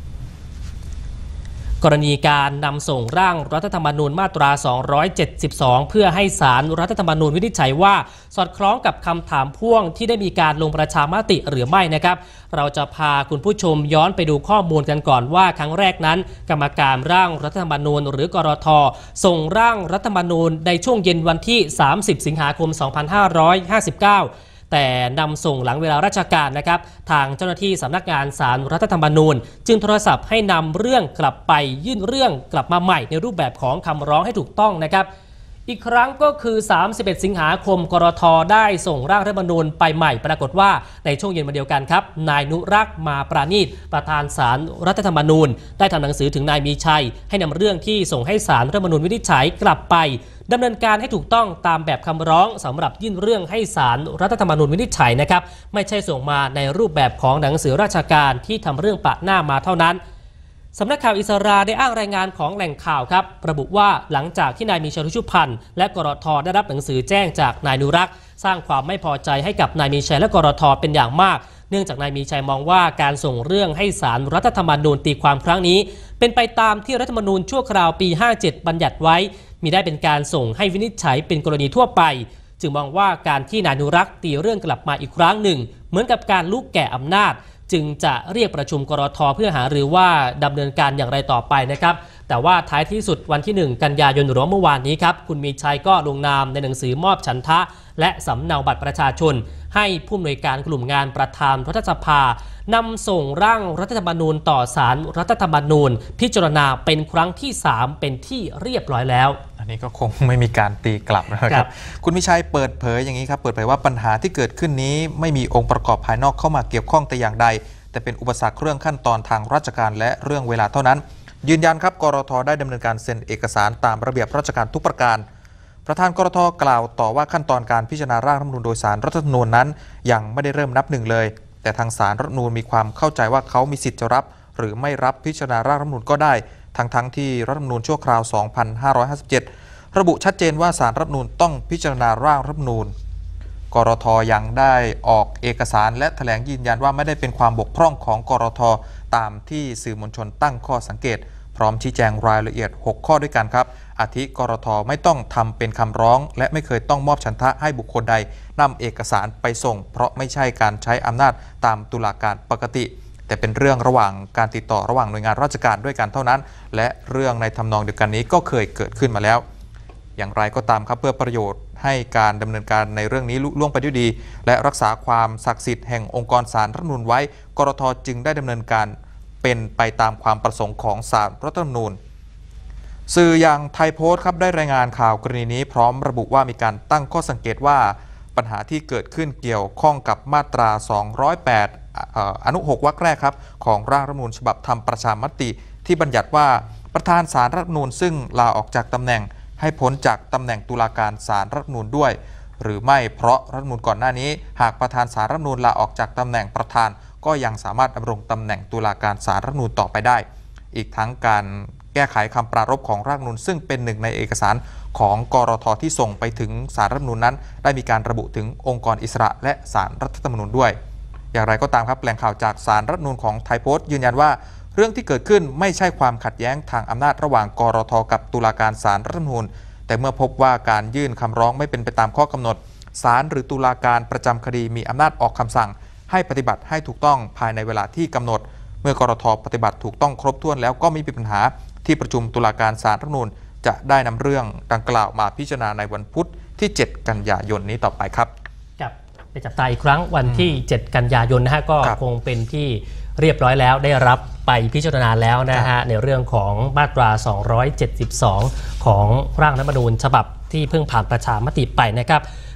กรณีการนำส่งร่างรัฐธรรมนูญมาตราสองร้อยเจ็ดสิบสองเพื่อให้ศาลรัฐธรรมนูญวินิจฉัยว่าสอดคล้องกับคำถามพ่วงที่ได้มีการลงประชามติหรือไม่นะครับเราจะพาคุณผู้ชมย้อนไปดูข้อมูลกันก่อนว่าครั้งแรกนั้นกรรมการร่างรัฐธรรมนูญหรือกรท.ส่งร่างรัฐธรรมนูญในช่วงเย็นวันที่สามสิบสิงหาคมสองพันห้าร้อยห้าสิบเก้าแต่นำส่งหลังเวลาราชการนะครับทางเจ้าหน้าที่สำนักงานศาลรัฐธรรมนูญจึงโทรศัพท์ให้นำเรื่องกลับไปยื่นเรื่องกลับมาใหม่ในรูปแบบของคำร้องให้ถูกต้องนะครับอีกครั้งก็คือสามสิบเอ็ดสิงหาคมกรท.ได้ส่งร่างรัฐธรรมนูญไปใหม่ปรากฏว่าในช่วงเย็นวันเดียวกันครับนายนุรักษ์มาปราณีตประธานศาลรัฐธรรมนูญได้ทำหนังสือถึงนายมีชัยให้นำเรื่องที่ส่งให้ศาลรัฐธรรมนูญวินิจฉัยกลับไปดำเนินการให้ถูกต้องตามแบบคำร้องสำหรับยื่นเรื่องให้ศาลรัฐธรรมนูญวินิจฉัยนะครับไม่ใช่ส่งมาในรูปแบบของหนังสือราชการที่ทำเรื่องปะหน้ามาเท่านั้นสำนักข่าวอิสราได้อ้างรายงานของแหล่งข่าวครับระบุว่าหลังจากที่นายมีชัย รุชุพันธ์และกรท.ได้รับหนังสือแจ้งจากนายนุรักษ์สร้างความไม่พอใจให้กับนายมีชัยและกรท.เป็นอย่างมากเนื่องจากนายมีชัยมองว่าการส่งเรื่องให้ศาลรัฐธรรมนูญตีความครั้งนี้เป็นไปตามที่รัฐธรรมนูญชั่วคราวปีห้าเจ็ดบัญญัติไว้มิได้เป็นการส่งให้วินิจฉัยเป็นกรณีทั่วไปจึงมองว่าการที่นายนุรักษ์ตีเรื่องกลับมาอีกครั้งหนึ่งเหมือนกับการลุกแก่อำนาจจึงจะเรียกประชุมกรท.เพื่อหารือว่าดำเนินการอย่างไรต่อไปนะครับแต่ว่าท้ายที่สุดวันที่หนึ่งกันยายนหรือเมื่อวานนี้ครับคุณมีชัยก็ลงนามในหนังสือมอบฉันทะและสำเนาบัตรประชาชนให้ผู้อำนวยการกลุ่มงานประธานรัฐสภานำส่งร่างรัฐธรรมนูญต่อศาลรัฐธรรมนูญพิจารณาเป็นครั้งที่สามเป็นที่เรียบร้อยแล้วอันนี้ก็คงไม่มีการตีกลับนะครับคุณวิชัยเปิดเผยอย่างนี้ครับเปิดเผยว่าปัญหาที่เกิดขึ้นนี้ไม่มีองค์ประกอบภายนอกเข้ามาเกี่ยวข้องแต่อย่างใดแต่เป็นอุปสรรคเรื่องขั้นตอนทางราชการและเรื่องเวลาเท่านั้นยืนยันครับกรท.ได้ดำเนินการเซ็นเอกสารตามระเบียบราชการทุกประการประธานกรท.กล่าวต่อว่าขั้นตอนการพิจารณาร่างรัฐธรรมนูญโดยศาลรัฐธรรมนูญนั้นยังไม่ได้เริ่มนับหนึ่งเลยแต่ทางศาลรัฐธรรมนูญมีความเข้าใจว่าเขามีสิทธิ์จะรับหรือไม่รับพิจารณาร่างรัฐธรรมนูญก็ได้ทั้งทั้งที่รัฐธรรมนูญชั่วคราวสองพันห้าร้อยห้าสิบเจ็ดระบุชัดเจนว่าศาลรัฐธรรมนูญต้องพิจารณาร่างรัฐธรรมนูญกรท.ยังได้ออกเอกสารและแถลงยืนยันว่าไม่ได้เป็นความบกพร่องของกรท.ตามที่สื่อมวลชนตั้งข้อสังเกตพร้อมชี้แจงรายละเอียดหกข้อด้วยกันครับอาทิกรท.ไม่ต้องทำเป็นคำร้องและไม่เคยต้องมอบฉันทะให้บุคคลใดนำเอกสารไปส่งเพราะไม่ใช่การใช้อำนาจตามตุลาการปกติแต่เป็นเรื่องระหว่างการติดต่อระหว่างหน่วยงานราชการด้วยกันเท่านั้นและเรื่องในทำนองเดียวกันนี้ก็เคยเกิดขึ้นมาแล้วอย่างไรก็ตามครับเพื่อประโยชน์ให้การดำเนินการในเรื่องนี้ลุล่วงไปด้วยดีและรักษาความศักดิ์สิทธิ์แห่งองค์กรศาลรัฐธรรมนูญไว้กรท.จึงได้ดำเนินการเป็นไปตามความประสงค์ของศาลรัฐธรรมนูญสื่ออย่างไทยโพสต์ครับได้รายงานข่าวกรณีนี้พร้อมระบุว่ามีการตั้งข้อสังเกตว่าปัญหาที่เกิดขึ้นเกี่ยวข้องกับมาตราสองร้อยแปดอนุหกวรรคแรกครับของร่างรัฐธรรมนูญฉบับทำประชามติที่บัญญัติว่าประธานศาลรัฐธรรมนูญซึ่งลาออกจากตำแหน่งให้พ้นจากตำแหน่งตุลาการศาลรัฐธรรมนูญด้วยหรือไม่เพราะรัฐธรรมนูญก่อนหน้านี้หากประธานศาลรัฐธรรมนูญลาออกจากตำแหน่งประธานก็ยังสามารถดำรงตำแหน่งตุลาการศาลรัฐธรรมนูญต่อไปได้อีกทั้งการแก้ไขคำปรารภของร่างรัฐธรรมนูญซึ่งเป็นหนึ่งในเอกสารของกรท.ที่ส่งไปถึงศาลรัฐธรรมนูญนั้นได้มีการระบุถึงองค์กรอิสระและศาลรัฐธรรมนูญด้วยอย่างไรก็ตามครับแหล่งข่าวจากศาลรัฐธรรมนูญของไทยโพสต์ยืนยันว่าเรื่องที่เกิดขึ้นไม่ใช่ความขัดแย้งทางอำนาจระหว่างกรท.กับตุลาการศาลรัฐธรรมนูญแต่เมื่อพบว่าการยื่นคำร้องไม่เป็นไปตามข้อกำหนดศาลหรือตุลาการประจำคดีมีอำนาจออกคำสั่งให้ปฏิบัติให้ถูกต้องภายในเวลาที่กำหนดเมื่อกรท.ปฏิบัติถูกต้องครบถ้วนแล้วก็ไม่มีปัญหาที่ประชุมตุลาการศาลรัฐธรรมนูญจะได้นำเรื่องดังกล่าวมาพิจารณาในวันพุธที่เจ็ดกันยายนนี้ต่อไปครับกับไปจับตาอีกครั้งวันที่เจ็ดกันยายนนะฮะก็คงเป็นที่เรียบร้อยแล้วได้รับไปพิจารณาแล้วนะฮะในเรื่องของมาตราสองร้อยเจ็ดสิบสองของร่างรัฐธรรมนูญฉบับที่เพิ่งผ่านประชามติไปนะครับ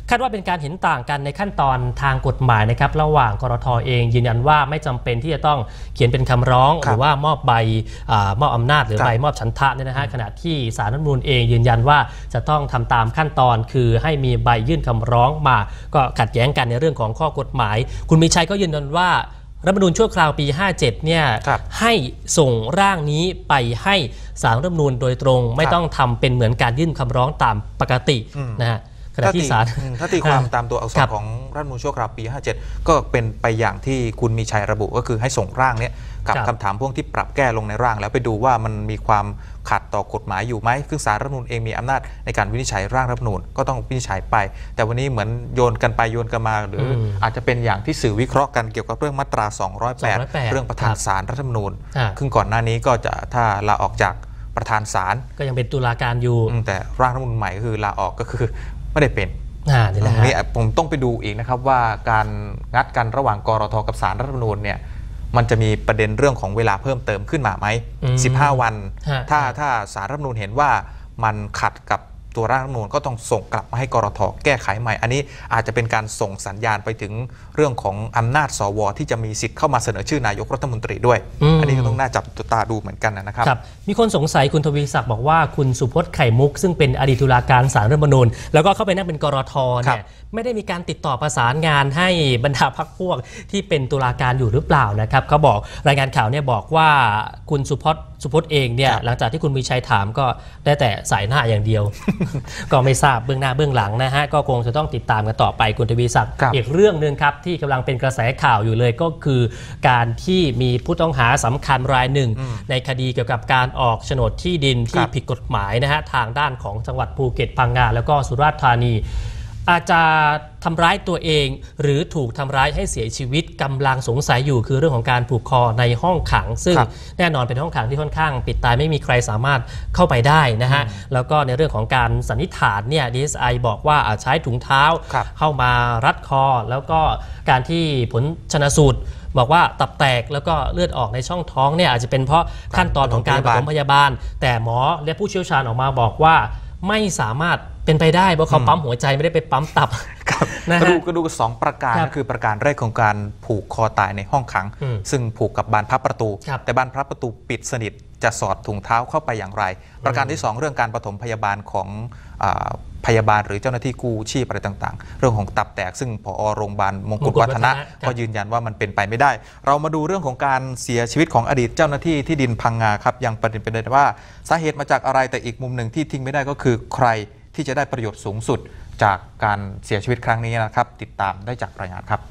คาดว่าเป็นการเห็นต่างกันในขั้นตอนทางกฎหมายนะครับระหว่างกรท.เองยืนยันว่าไม่จำเป็นที่จะต้องเขียนเป็นคำร้องหรือว่ามอบใบมอบอำนาจหรือใบมอบฉันทะเนี่ยนะฮะขณะที่ศาลรัฐธรรมนูญเองยืนยันว่าจะต้องทำตามขั้นตอนคือให้มีใบยื่นคำร้องมาก็ขัดแย้งกันในเรื่องของข้อกฎหมายคุณมีชัยก็ยืนยันว่ารัฐธรรมนูญชั่วคราวปีห้าเจ็ดเนี่ยให้ส่งร่างนี้ไปให้ศาลรัฐธรรมนูญโดยตรงไม่ต้องทำเป็นเหมือนการยื่นคำร้องตามปกตินะฮะขณะที่ศาลถ้าตีความตามตัวอักษรของรัฐธรรมนูญชั่วคราวปีห้าเจ็ดก็เป็นไปอย่างที่คุณมีชัยระบุก็คือให้ส่งร่างนี้กับคำถามพ่วงที่ปรับแก้ลงในร่างแล้วไปดูว่ามันมีความขัดต่อกฎหมายอยู่ไหมซึ่งศาลรัฐธรรมนูญเองมีอำนาจในการวินิจฉัยร่างรัฐธรรมนูญก็ต้องวินิจฉัยไปแต่วันนี้เหมือนโยนกันไปโยนกันมาหรืออาจจะเป็นอย่างที่สื่อวิเคราะห์กันเกี่ยวกับเรื่องมาตราสองร้อยแปดเรื่องประธานศาลรัฐธรรมนูญซึ่งก่อนหน้านี้ก็จะถ้าลาออกจากประธานศาลก็ยังเป็นตุลาการอยู่แต่ร่างรัฐธรรมนูญใหม่ก็คือลาออกก็คือไม่ได้เป็นนี่ผมต้องไปดูอีกนะครับว่าการงัดกันระหว่างกรท.กับศาลรัฐธรรมนูญเนี่ยมันจะมีประเด็นเรื่องของเวลาเพิ่มเติมขึ้นมาไหมสิบห้าวันถ้าถ้าศาลรัฐธรรมนูญเห็นว่ามันขัดกับตัวร่างรัฐธรรมนูญก็ต้องส่งกลับมาให้กรท.แก้ไขใหม่อันนี้อาจจะเป็นการส่งสัญญาณไปถึงเรื่องของอำนาจสวที่จะมีสิทธิ์เข้ามาเสนอชื่อนายกรัฐมนตรีด้วย อ, อันนี้ก็ต้องน่าจับตาดูเหมือนกันนะครับมีคนสงสัยคุณทวีศักดิ์บอกว่าคุณสุพจน์ไข่มุกซึ่งเป็นอดีตตุลาการศาลรัฐธรรมนูญแล้วก็เข้าไปนั่งเป็นกรท.เนี่ยไม่ได้มีการติดต่อประสานงานให้บรรดาพรรคพวกที่เป็นตุลาการอยู่หรือเปล่านะครับเขาบอกรายงานข่าวเนี่ยบอกว่าคุณสุพจน์สุพจน์เองเนี่ยหลังจากที่คุณมีชัยถามก็ได้แต่สายหน้าอย่างเดียว ก็ไม่ทราบเบื้องหน้าเบื้องหลังนะฮะก็คงจะต้องติดตามกันต่อไปคุณทวีศักดิ์อีกเรื่องนึงครับที่กำลังเป็นกระแสข่าวอยู่เลยก็คือการที่มีผู้ต้องหาสำคัญรายหนึ่งในคดีเกี่ยวกับการออกโฉนดที่ดินที่ผิดกฎหมายนะฮะทางด้านของจังหวัดภูเก็ตพังงาแล้วก็สุราษฎร์ธานีอาจจะทำร้ายตัวเองหรือถูกทำร้ายให้เสียชีวิตกำลังสงสัยอยู่คือเรื่องของการผูกคอในห้องขังซึ่งแน่นอนเป็นห้องขังที่ค่อนข้างปิดตายไม่มีใครสามารถเข้าไปได้นะฮะแล้วก็ในเรื่องของการสันนิษฐานเนี่ย ดี เอส ไอ บอกว่าอาจใช้ถุงเท้าเข้ามารัดคอแล้วก็การที่ผลชนสูตรบอกว่าตับแตกแล้วก็เลือดออกในช่องท้องเนี่ยอาจจะเป็นเพราะขั้นตอนของการปฐมพยาบาลแต่หมอและผู้เชี่ยวชาญออกมาบอกว่าไม่สามารถเป็นไปได้เพราะเขาปั๊มหัวใจไม่ได้ไปปั๊มตับก็ดูก็ดูสองประการก็คือประการแรกของการผูกคอตายในห้องขังซึ่งผูกกับบานพับประตูแต่บานพับประตูปิดสนิทจะสอดถุงเท้าเข้าไปอย่างไรประการที่สองเรื่องการปฐมพยาบาลของพยาบาลหรือเจ้าหน้าที่กู้ชีพอะไรต่างๆเรื่องของตับแตกซึ่งผอ.โรงพยาบาลมงกุฎวัฒนะก็ยืนยันว่ามันเป็นไปไม่ได้เรามาดูเรื่องของการเสียชีวิตของอดีตเจ้าหน้าที่ที่ดินพังงาครับยังประเด็นเป็นว่าสาเหตุมาจากอะไรแต่อีกมุมหนึ่งที่ทิ้งไม่ได้ก็คือใครที่จะได้ประโยชน์สูงสุดจากการเสียชีวิตครั้งนี้นะครับติดตามได้จากรายงานครับ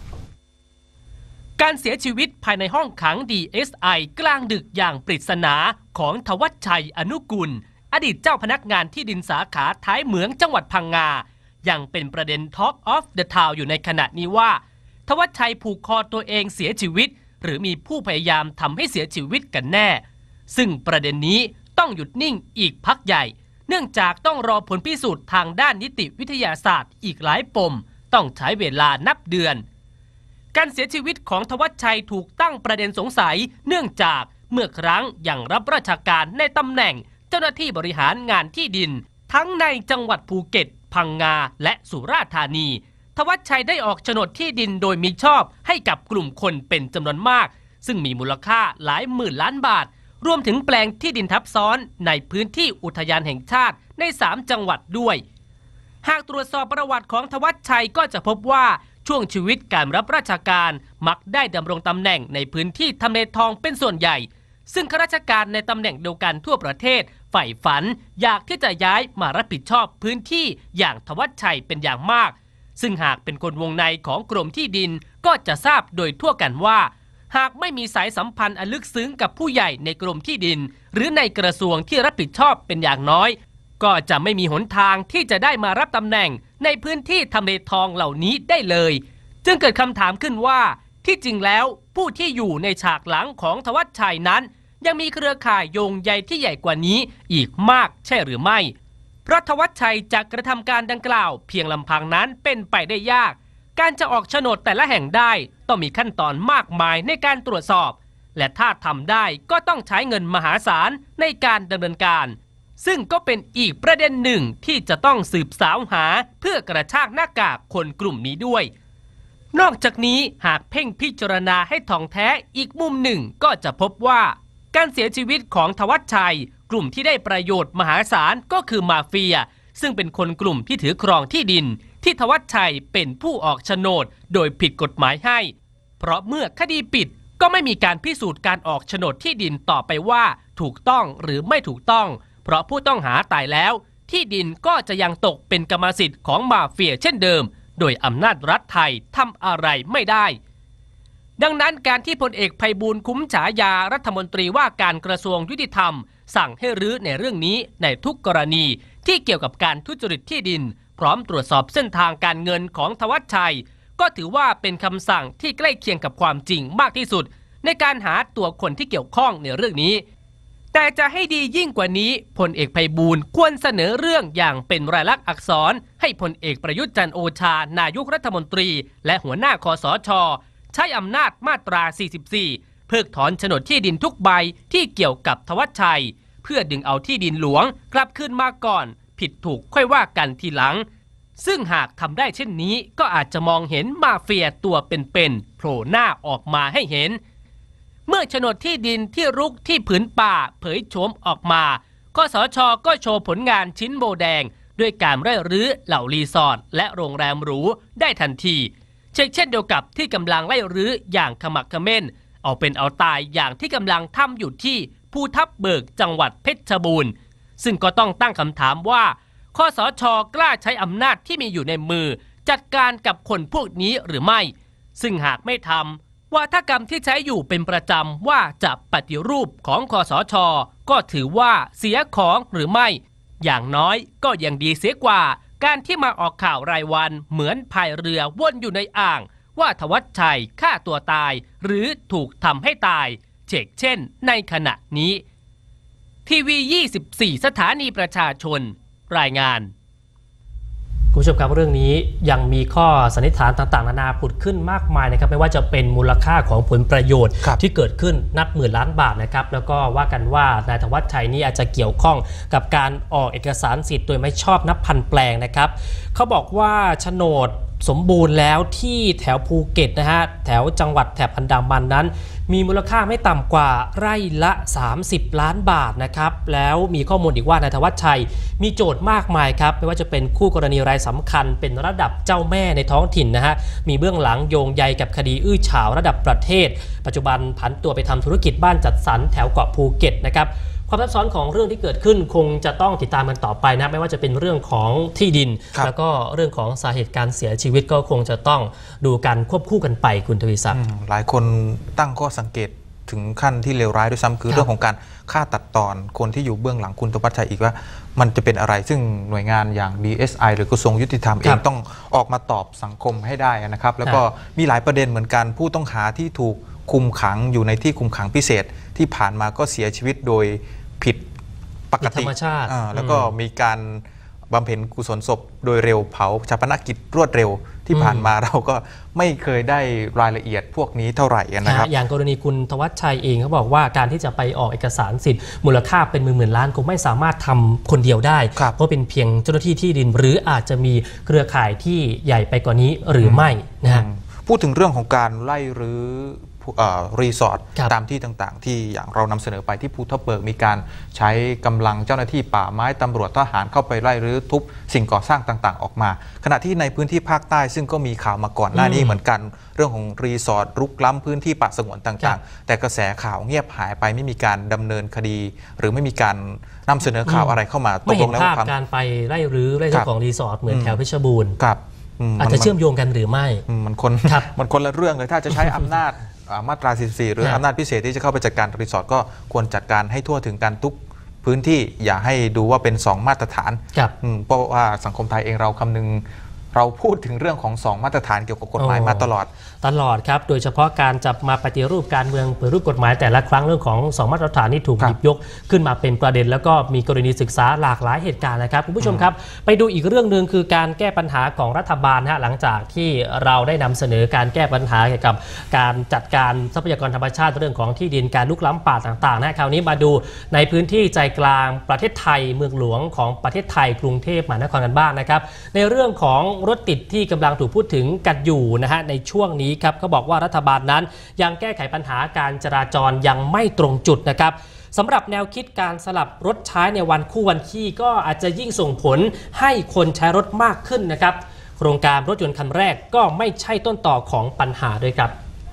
การเสียชีวิตภายในห้องขัง ดี เอส ไอ กลางดึกอย่างปริศนาของธวัชชัยอนุกุลอดีตเจ้าพนักงานที่ดินสาขาท้ายเหมืองจังหวัดพังงายังเป็นประเด็น Talk of the Town อยู่ในขณะนี้ว่าธวัชชัยผูกคอตัวเองเสียชีวิตหรือมีผู้พยายามทำให้เสียชีวิตกันแน่ซึ่งประเด็นนี้ต้องหยุดนิ่งอีกพักใหญ่เนื่องจากต้องรอผลพิสูจน์ทางด้านนิติวิทยาศาสตร์อีกหลายปมต้องใช้เวลานับเดือนการเสียชีวิตของธวัชชัยถูกตั้งประเด็นสงสัยเนื่องจากเมื่อครั้งยังรับราชการในตำแหน่งเจ้าหน้าที่บริหารงานที่ดินทั้งในจังหวัดภูเก็ตพังงาและสุราษฎร์ธานีธวัชชัยได้ออกโฉนดที่ดินโดยมิชอบให้กับกลุ่มคนเป็นจำนวนมากซึ่งมีมูลค่าหลายหมื่นล้านบาทรวมถึงแปลงที่ดินทับซ้อนในพื้นที่อุทยานแห่งชาติในสามจังหวัดด้วยหากตรวจสอบประวัติของธวัชชัยก็จะพบว่าช่วงชีวิตการรับราชการมักได้ดำรงตำแหน่งในพื้นที่ทำเลทองเป็นส่วนใหญ่ซึ่งข้าราชการในตำแหน่งเดียวกันทั่วประเทศใฝ่ฝันอยากที่จะย้ายมารับผิดชอบพื้นที่อย่างธวัชชัยเป็นอย่างมากซึ่งหากเป็นคนวงในของกรมที่ดินก็จะทราบโดยทั่วกันว่าหากไม่มีสายสัมพันธ์อันลึกซึ้งกับผู้ใหญ่ในกรมที่ดินหรือในกระทรวงที่รับผิดชอบเป็นอย่างน้อยก็จะไม่มีหนทางที่จะได้มารับตำแหน่งในพื้นที่ทำเลทองเหล่านี้ได้เลยจึงเกิดคำถามขึ้นว่าที่จริงแล้วผู้ที่อยู่ในฉากหลังของธวัชชัยนั้นยังมีเครือข่ายโยงใยที่ใหญ่กว่านี้อีกมากใช่หรือไม่เพราะธวัชชัยจะกระทำการดังกล่าวเพียงลำพังนั้นเป็นไปได้ยากการจะออกโฉนดแต่ละแห่งได้ต้องมีขั้นตอนมากมายในการตรวจสอบและถ้าทำได้ก็ต้องใช้เงินมหาศาลในการดำเนินการซึ่งก็เป็นอีกประเด็นหนึ่งที่จะต้องสืบสาวหาเพื่อกระชากหน้ากากคนกลุ่มนี้ด้วยนอกจากนี้หากเพ่งพิจารณาให้ท่องแท้อีกมุมหนึ่งก็จะพบว่าการเสียชีวิตของธวัชชัยกลุ่มที่ได้ประโยชน์มหาศาลก็คือมาเฟียซึ่งเป็นคนกลุ่มที่ถือครองที่ดินที่ธวัชชัยเป็นผู้ออกโฉนดโดยผิดกฎหมายให้เพราะเมื่อคดีปิดก็ไม่มีการพิสูจน์การออกโฉนดที่ดินต่อไปว่าถูกต้องหรือไม่ถูกต้องเพราะผู้ต้องหาตายแล้วที่ดินก็จะยังตกเป็นกรรมสิทธิ์ของมาเฟียเช่นเดิมโดยอำนาจรัฐไทยทำอะไรไม่ได้ดังนั้นการที่พลเอกไพบูลย์คุ้มฉายารัฐมนตรีว่าการกระทรวงยุติธรรมสั่งให้รื้อในเรื่องนี้ในทุกกรณีที่เกี่ยวกับการทุจริตที่ดินพร้อมตรวจสอบเส้นทางการเงินของธวัชชัยก็ถือว่าเป็นคำสั่งที่ใกล้เคียงกับความจริงมากที่สุดในการหาตัวคนที่เกี่ยวข้องในเรื่องนี้แต่จะให้ดียิ่งกว่านี้พลเอกไพบูลย์ควรเสนอเรื่องอย่างเป็นรายลักษณ์อักษรให้พลเอกประยุทธ์จันทร์โอชานายกรัฐมนตรีและหัวหน้าคสช.ใช้อำนาจมาตรา สี่สิบสี่ เพิกถอนโฉนดที่ดินทุกใบที่เกี่ยวกับธวัชชัยเพื่อดึงเอาที่ดินหลวงกลับคืนมาก่อนผิดถูกค่อยว่ากันทีหลังซึ่งหากทำได้เช่นนี้ก็อาจจะมองเห็นมาเฟียตัวเป็นๆโผล่หน้าออกมาให้เห็นเมื่อโฉนดที่ดินที่รุกที่ผืนป่าเผยโฉมออกมาคสช.ก็โชว์ผลงานชิ้นโบแดงด้วยการไล่รื้อเหล่ารีสอร์ทและโรงแรมหรูได้ทันทีเช่นเช่นเดียวกับที่กำลังไล่รื้ออย่างขมักเขม้นเอาเป็นเอาตายอย่างที่กำลังทำอยู่ที่ภูทับเบิกจังหวัดเพชรบูรณ์ซึ่งก็ต้องตั้งคำถามว่าคสช.กล้าใช้อำนาจที่มีอยู่ในมือจัดการกับคนพวกนี้หรือไม่ซึ่งหากไม่ทำวาทกรรมที่ใช้อยู่เป็นประจำว่าจะปฏิรูปของคสช.ก็ถือว่าเสียของหรือไม่อย่างน้อยก็ยังดีเสียกว่าการที่มาออกข่าวรายวันเหมือนพายเรือวนอยู่ในอ่างว่าธวัชชัยฆ่าตัวตายหรือถูกทำให้ตายเช่นเช่นในขณะนี้ทีวียี่สิบสี่สถานีประชาชนรายงานคุณผู้ชมครับเรื่องนี้ยังมีข้อสันนิษฐานต่างๆนานาผุดขึ้นมากมายนะครับไม่ว่าจะเป็นมูลค่าของผลประโยชน์ที่เกิดขึ้นนับหมื่นล้านบาทนะครับแล้วก็ว่ากันว่านายธวัชชัยนี่อาจจะเกี่ยวข้องกับการออกเอกสารสิทธิ์โดยไม่ชอบนับพันแปลงนะครับเขาบอกว่าโฉนดสมบูรณ์แล้วที่แถวภูเก็ตนะฮะแถวจังหวัดแถบอันดามันนั้นมีมูลค่าไม่ต่ำกว่าไร่ละสามสิบล้านบาทนะครับแล้วมีข้อมูลอีกว่านายธวัชชัยมีโจทย์มากมายครับไม่ว่าจะเป็นคู่กรณีรายสำคัญเป็นระดับเจ้าแม่ในท้องถิ่นนะฮะมีเบื้องหลังโยงใยกับคดีอื้อฉาวระดับประเทศปัจจุบันผันตัวไปทำธุรกิจบ้านจัดสรรแถวเกาะภูเก็ตนะครับความซับซ้อนของเรื่องที่เกิดขึ้นคงจะต้องติดตามกันต่อไปนะไม่ว่าจะเป็นเรื่องของที่ดินแล้วก็เรื่องของสาเหตุการเสียชีวิตก็คงจะต้องดูการควบคู่กันไปคุณทวีศักดิ์หลายคนตั้งข้อสังเกตถึงขั้นที่เลวร้ายด้วยซ้ำคือเรื่องของการฆ่าตัดตอนคนที่อยู่เบื้องหลังคุณธวัชชัยอีกว่ามันจะเป็นอะไรซึ่งหน่วยงานอย่าง ดี เอส ไอ หรือกระทรวงยุติธรรมเองต้องออกมาตอบสังคมให้ได้นะครับแล้วก็มีหลายประเด็นเหมือนกันผู้ต้องหาที่ถูกคุมขังอยู่ในที่คุมขังพิเศษที่ผ่านมาก็เสียชีวิตโดยผิดปกติแล้วก็มีการบำเพ็ญกุศลศพโดยเร็วเผาชาปนกิจรวดเร็วที่ผ่านมาเราก็ไม่เคยได้รายละเอียดพวกนี้เท่าไหร่นะครับอย่างกรณีคุณธวัชชัยเองเขาบอกว่าการที่จะไปออกเอกสารสิทธิ์มูลค่าเป็นหมื่นๆล้านคงไม่สามารถทำคนเดียวได้เพราะเป็นเพียงเจ้าหน้าที่ที่ดินหรืออาจจะมีเครือข่ายที่ใหญ่ไปกว่านี้หรือไม่นะฮะพูดถึงเรื่องของการไล่รื้อรีสอร์ทตามที่ต่างๆที่อย่างเรานำเสนอไปที่ภูทับเบิกมีการใช้กำลังเจ้าหน้าที่ป่าไม้ตำรวจทหารเข้าไปไล่รื้อทุบสิ่งก่อสร้างต่างๆออกมาขณะที่ในพื้นที่ภาคใต้ซึ่งก็มีข่าวมาก่อนหน้านี้เหมือนกันเรื่องของรีสอร์ทรุกล้ำพื้นที่ป่าสงวนต่างๆแต่กระแสข่าวเงียบหายไปไม่มีการดำเนินคดีหรือไม่มีการนำเสนอข่าวอะไรเข้ามาตกลงแล้วการไปไล่รื้อไล่เจ้าของรีสอร์ทเหมือนแถวเพชรบูรณ์อาจจะเชื่อมโยงกันหรือไม่มันคนมันคนละเรื่องเลยถ้าจะใช้อำนาจมาตรา สี่สิบสี่ หรืออำนาจพิเศษที่จะเข้าไปจัดการรีสอร์ทก็ควรจัดการให้ทั่วถึงกันทุกพื้นที่อย่าให้ดูว่าเป็นสองมาตรฐานเพราะว่าสังคมไทยเองเราคำนึงเราพูดถึงเรื่องของสองมาตรฐานเกี่ยวกับกฎหมายมาตลอดตลอดครับโดยเฉพาะการจับมาปฏิรูปการเมืองปฏิรูปกฎหมายแต่ละครั้งเรื่องของสองมาตรฐานที่ถูกหยิบยกขึ้นมาเป็นประเด็นแล้วก็มีกรณีศึกษาหลากหลายเหตุการณ์นะครับคุณผู้ชมครับไปดูอีกเรื่องหนึ่งคือการแก้ปัญหาของรัฐบาลฮะหลังจากที่เราได้นำเสนอการแก้ปัญหาเกี่ยวกับการจัดการทรัพยากรธรรมชาติเรื่องของที่ดินการลุกล้ำป่าต่างๆนะคราวนี้มาดูในพื้นที่ใจกลางประเทศไทยเมืองหลวงของประเทศไทยกรุงเทพมหานครกันบ้างนะครับในเรื่องของรถติดที่กำลังถูกพูดถึงกันอยู่นะฮะในช่วงนี้ครับเขาบอกว่ารัฐบาลนั้นยังแก้ไขปัญหาการจราจรยังไม่ตรงจุดนะครับสำหรับแนวคิดการสลับรถใช้ในวันคู่วันขี้ก็อาจจะยิ่งส่งผลให้คนใช้รถมากขึ้นนะครับโครงการรถยนต์คันแรกก็ไม่ใช่ต้นต่อของปัญหาด้วยครับ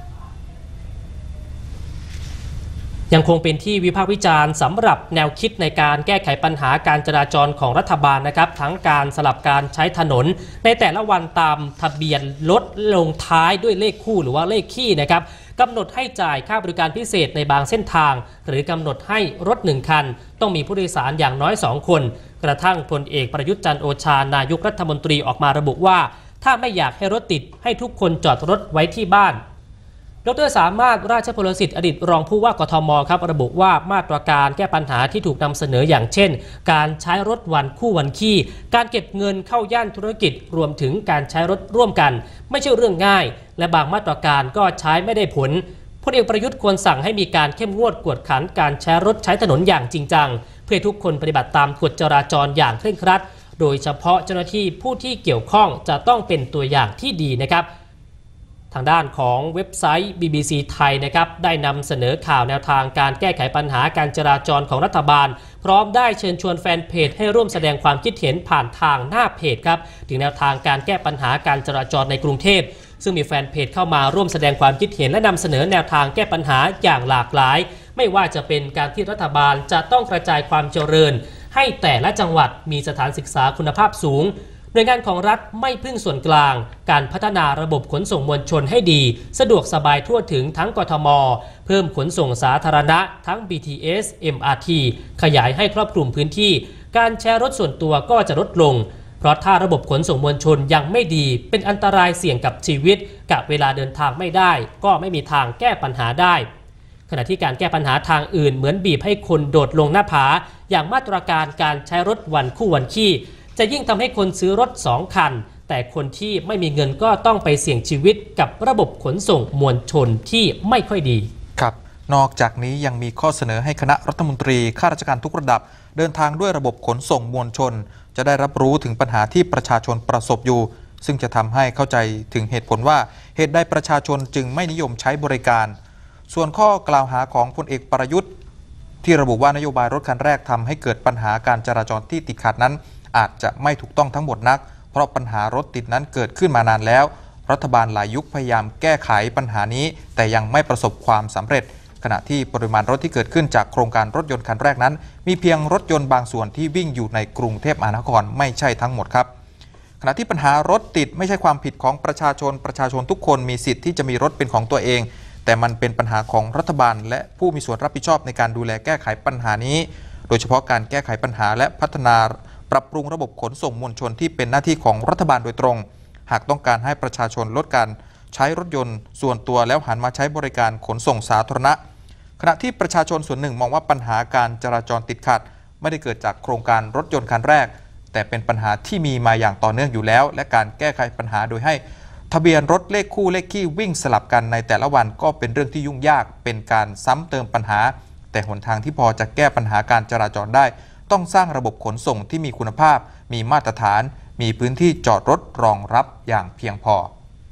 ยังคงเป็นที่วิพากษ์วิจารณ์สำหรับแนวคิดในการแก้ไขปัญหาการจราจรของรัฐบาลนะครับทั้งการสลับการใช้ถนนในแต่ละวันตามทะเบียนรถลงท้ายด้วยเลขคู่หรือว่าเลขคี่นะครับกำหนดให้จ่ายค่าบริการพิเศษในบางเส้นทางหรือกำหนดให้รถหนึ่งคันต้องมีผู้โดยสารอย่างน้อยสองคนกระทั่งพลเอกประยุทธ์จันทร์โอชานายกรัฐมนตรีออกมาระบุว่าถ้าไม่อยากให้รถติดให้ทุกคนจอดรถไว้ที่บ้านดร.สามารถราชพลสิทธิ์อดีตรองผู้ว่ากทมครับระบุว่ามาตรการแก้ปัญหาที่ถูกนำเสนออย่างเช่นการใช้รถวันคู่วันขี้การเก็บเงินเข้าย่านธุรกิจรวมถึงการใช้รถร่วมกันไม่ใช่เรื่องง่ายและบางมาตรการก็ใช้ไม่ได้ผลพลเอกประยุทธ์ควรสั่งให้มีการเข้มงวดกวดขันการใช้รถใช้ถนนอย่างจริงจังเพื่อทุกคนปฏิบัติตามกฎจราจรอย่างเคร่งครัดโดยเฉพาะเจ้าหน้าที่ผู้ที่เกี่ยวข้องจะต้องเป็นตัวอย่างที่ดีนะครับทางด้านของเว็บไซต์ บี บี ซี ไทยนะครับได้นำเสนอข่าวแนวทางการแก้ไขปัญหาการจราจรของรัฐบาลพร้อมได้เชิญชวนแฟนเพจให้ร่วมแสดงความคิดเห็นผ่านทางหน้าเพจครับถึงแนวทางการแก้ปัญหาการจราจรในกรุงเทพซึ่งมีแฟนเพจเข้ามาร่วมแสดงความคิดเห็นและนำเสนอแนวทางแก้ปัญหาอย่างหลากหลายไม่ว่าจะเป็นการที่รัฐบาลจะต้องกระจายความเจริญให้แต่ละจังหวัดมีสถานศึกษาคุณภาพสูงหน่วยงานของรัฐไม่พึ่งส่วนกลางการพัฒนาระบบขนส่งมวลชนให้ดีสะดวกสบายทั่วถึงทั้งกทมเพิ่มขนส่งสาธารณะทั้ง บี ที เอส เอ็ม อาร์ ที ขยายให้ครอบคลุมพื้นที่การแชร์รถส่วนตัวก็จะลดลงเพราะถ้าระบบขนส่งมวลชนยังไม่ดีเป็นอันตรายเสี่ยงกับชีวิตกับเวลาเดินทางไม่ได้ก็ไม่มีทางแก้ปัญหาได้ขณะที่การแก้ปัญหาทางอื่นเหมือนบีบให้คนโดดลงหน้าผาอย่างมาตรการการใช้รถวันคู่วันขี้จะยิ่งทำให้คนซื้อรถสองคันแต่คนที่ไม่มีเงินก็ต้องไปเสี่ยงชีวิตกับระบบขนส่งมวลชนที่ไม่ค่อยดีครับนอกจากนี้ยังมีข้อเสนอให้คณะรัฐมนตรีข้าราชการทุกระดับเดินทางด้วยระบบขนส่งมวลชนจะได้รับรู้ถึงปัญหาที่ประชาชนประสบอยู่ซึ่งจะทำให้เข้าใจถึงเหตุผลว่าเหตุใดประชาชนจึงไม่นิยมใช้บริการส่วนข้อกล่าวหาของพลเอกประยุทธ์ที่ระบุว่านโยบายรถคันแรกทำให้เกิดปัญหาการจราจรที่ติดขัดนั้นอาจจะไม่ถูกต้องทั้งหมดนักเพราะปัญหารถติดนั้นเกิดขึ้นมานานแล้วรัฐบาลหลายยุคพยายามแก้ไขปัญหานี้แต่ยังไม่ประสบความสำเร็จขณะที่ปริมาณรถที่เกิดขึ้นจากโครงการรถยนต์คันแรกนั้นมีเพียงรถยนต์บางส่วนที่วิ่งอยู่ในกรุงเทพมหานครไม่ใช่ทั้งหมดครับขณะที่ปัญหารถติดไม่ใช่ความผิดของประชาชนประชาชนทุกคนมีสิทธิ์ที่จะมีรถเป็นของตัวเองแต่มันเป็นปัญหาของรัฐบาลและผู้มีส่วนรับผิดชอบในการดูแลแก้ไขปัญหานี้โดยเฉพาะการแก้ไขปัญหาและพัฒนาปรับปรุงระบบขนส่งมวลชนที่เป็นหน้าที่ของรัฐบาลโดยตรงหากต้องการให้ประชาชนลดการใช้รถยนต์ส่วนตัวแล้วหันมาใช้บริการขนส่งสาธารณะขณะที่ประชาชนส่วนหนึ่งมองว่าปัญหาการจราจรติดขัดไม่ได้เกิดจากโครงการรถยนต์คันแรกแต่เป็นปัญหาที่มีมาอย่างต่อเนื่องอยู่แล้วและการแก้ไขปัญหาโดยให้ทะเบียนรถเลขคู่เลขคี่วิ่งสลับกันในแต่ละวันก็เป็นเรื่องที่ยุ่งยากเป็นการซ้ำเติมปัญหาแต่หนทางที่พอจะแก้ปัญหาการจราจรได้ต้องสร้างระบบขนส่งที่มีคุณภาพมีมาตรฐานมีพื้นที่จอดรถรองรับอย่างเพียงพอ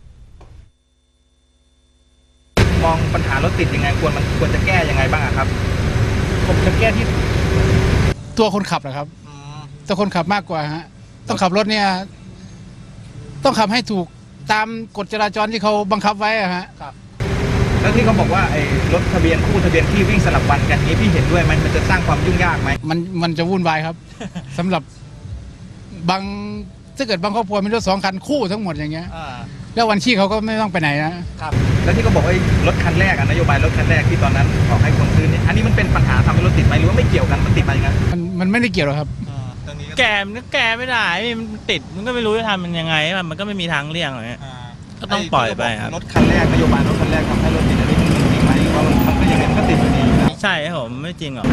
มองปัญหารถติดยังไงควรมันควรจะแก้ยังไงบ้างครับผมจะแก้ที่ตัวคนขับนะครับตัวคนขับมากกว่าฮะต้องขับรถเนี่ยต้องขับให้ถูกตามกฎจราจรที่เขาบังคับไว้อะฮะครับแล้วที่เขาบอกว่าไอ้รถทะเบียนคู่ทะเบียนที่วิ่งสลับวันกันนี้พี่เห็นด้วยไหมมันจะสร้างความยุ่งยากไหมมันมันจะวุ่นวายครับ สำหรับบางถ้าเกิดบางครอบครัวมีรถสองคันคู่ทั้งหมดอย่างเงี้ยแล้ววันขี้เขาก็ไม่ต้องไปไหนนะครับแล้วที่เขาบอกว่ารถคันแรกนโยบายรถคันแรกที่ตอนนั้นขอให้คนซื้อเนี่ยอันนี้มันเป็นปัญหาทำให้รถติดไหมหรือว่าไม่เกี่ยวกันมันติดไปงั้นมันมันไม่ได้เกี่ยวหรอกครับแแก้มันก็แก้ไม่ได้มันติดมันก็ไม่รู้จะทำมันยังไงมันก็ไม่มีทางเลี่ยงเลยก็ต้องปล่อยไปครับรถคันแรกนโยบายรถคันแรกทำให้รถติดอันนี้มันจริงไหมหรือว่ามันก็ยังไงมันก็ติดอยู่ดีใช่ครับผมไม่จริงหรอก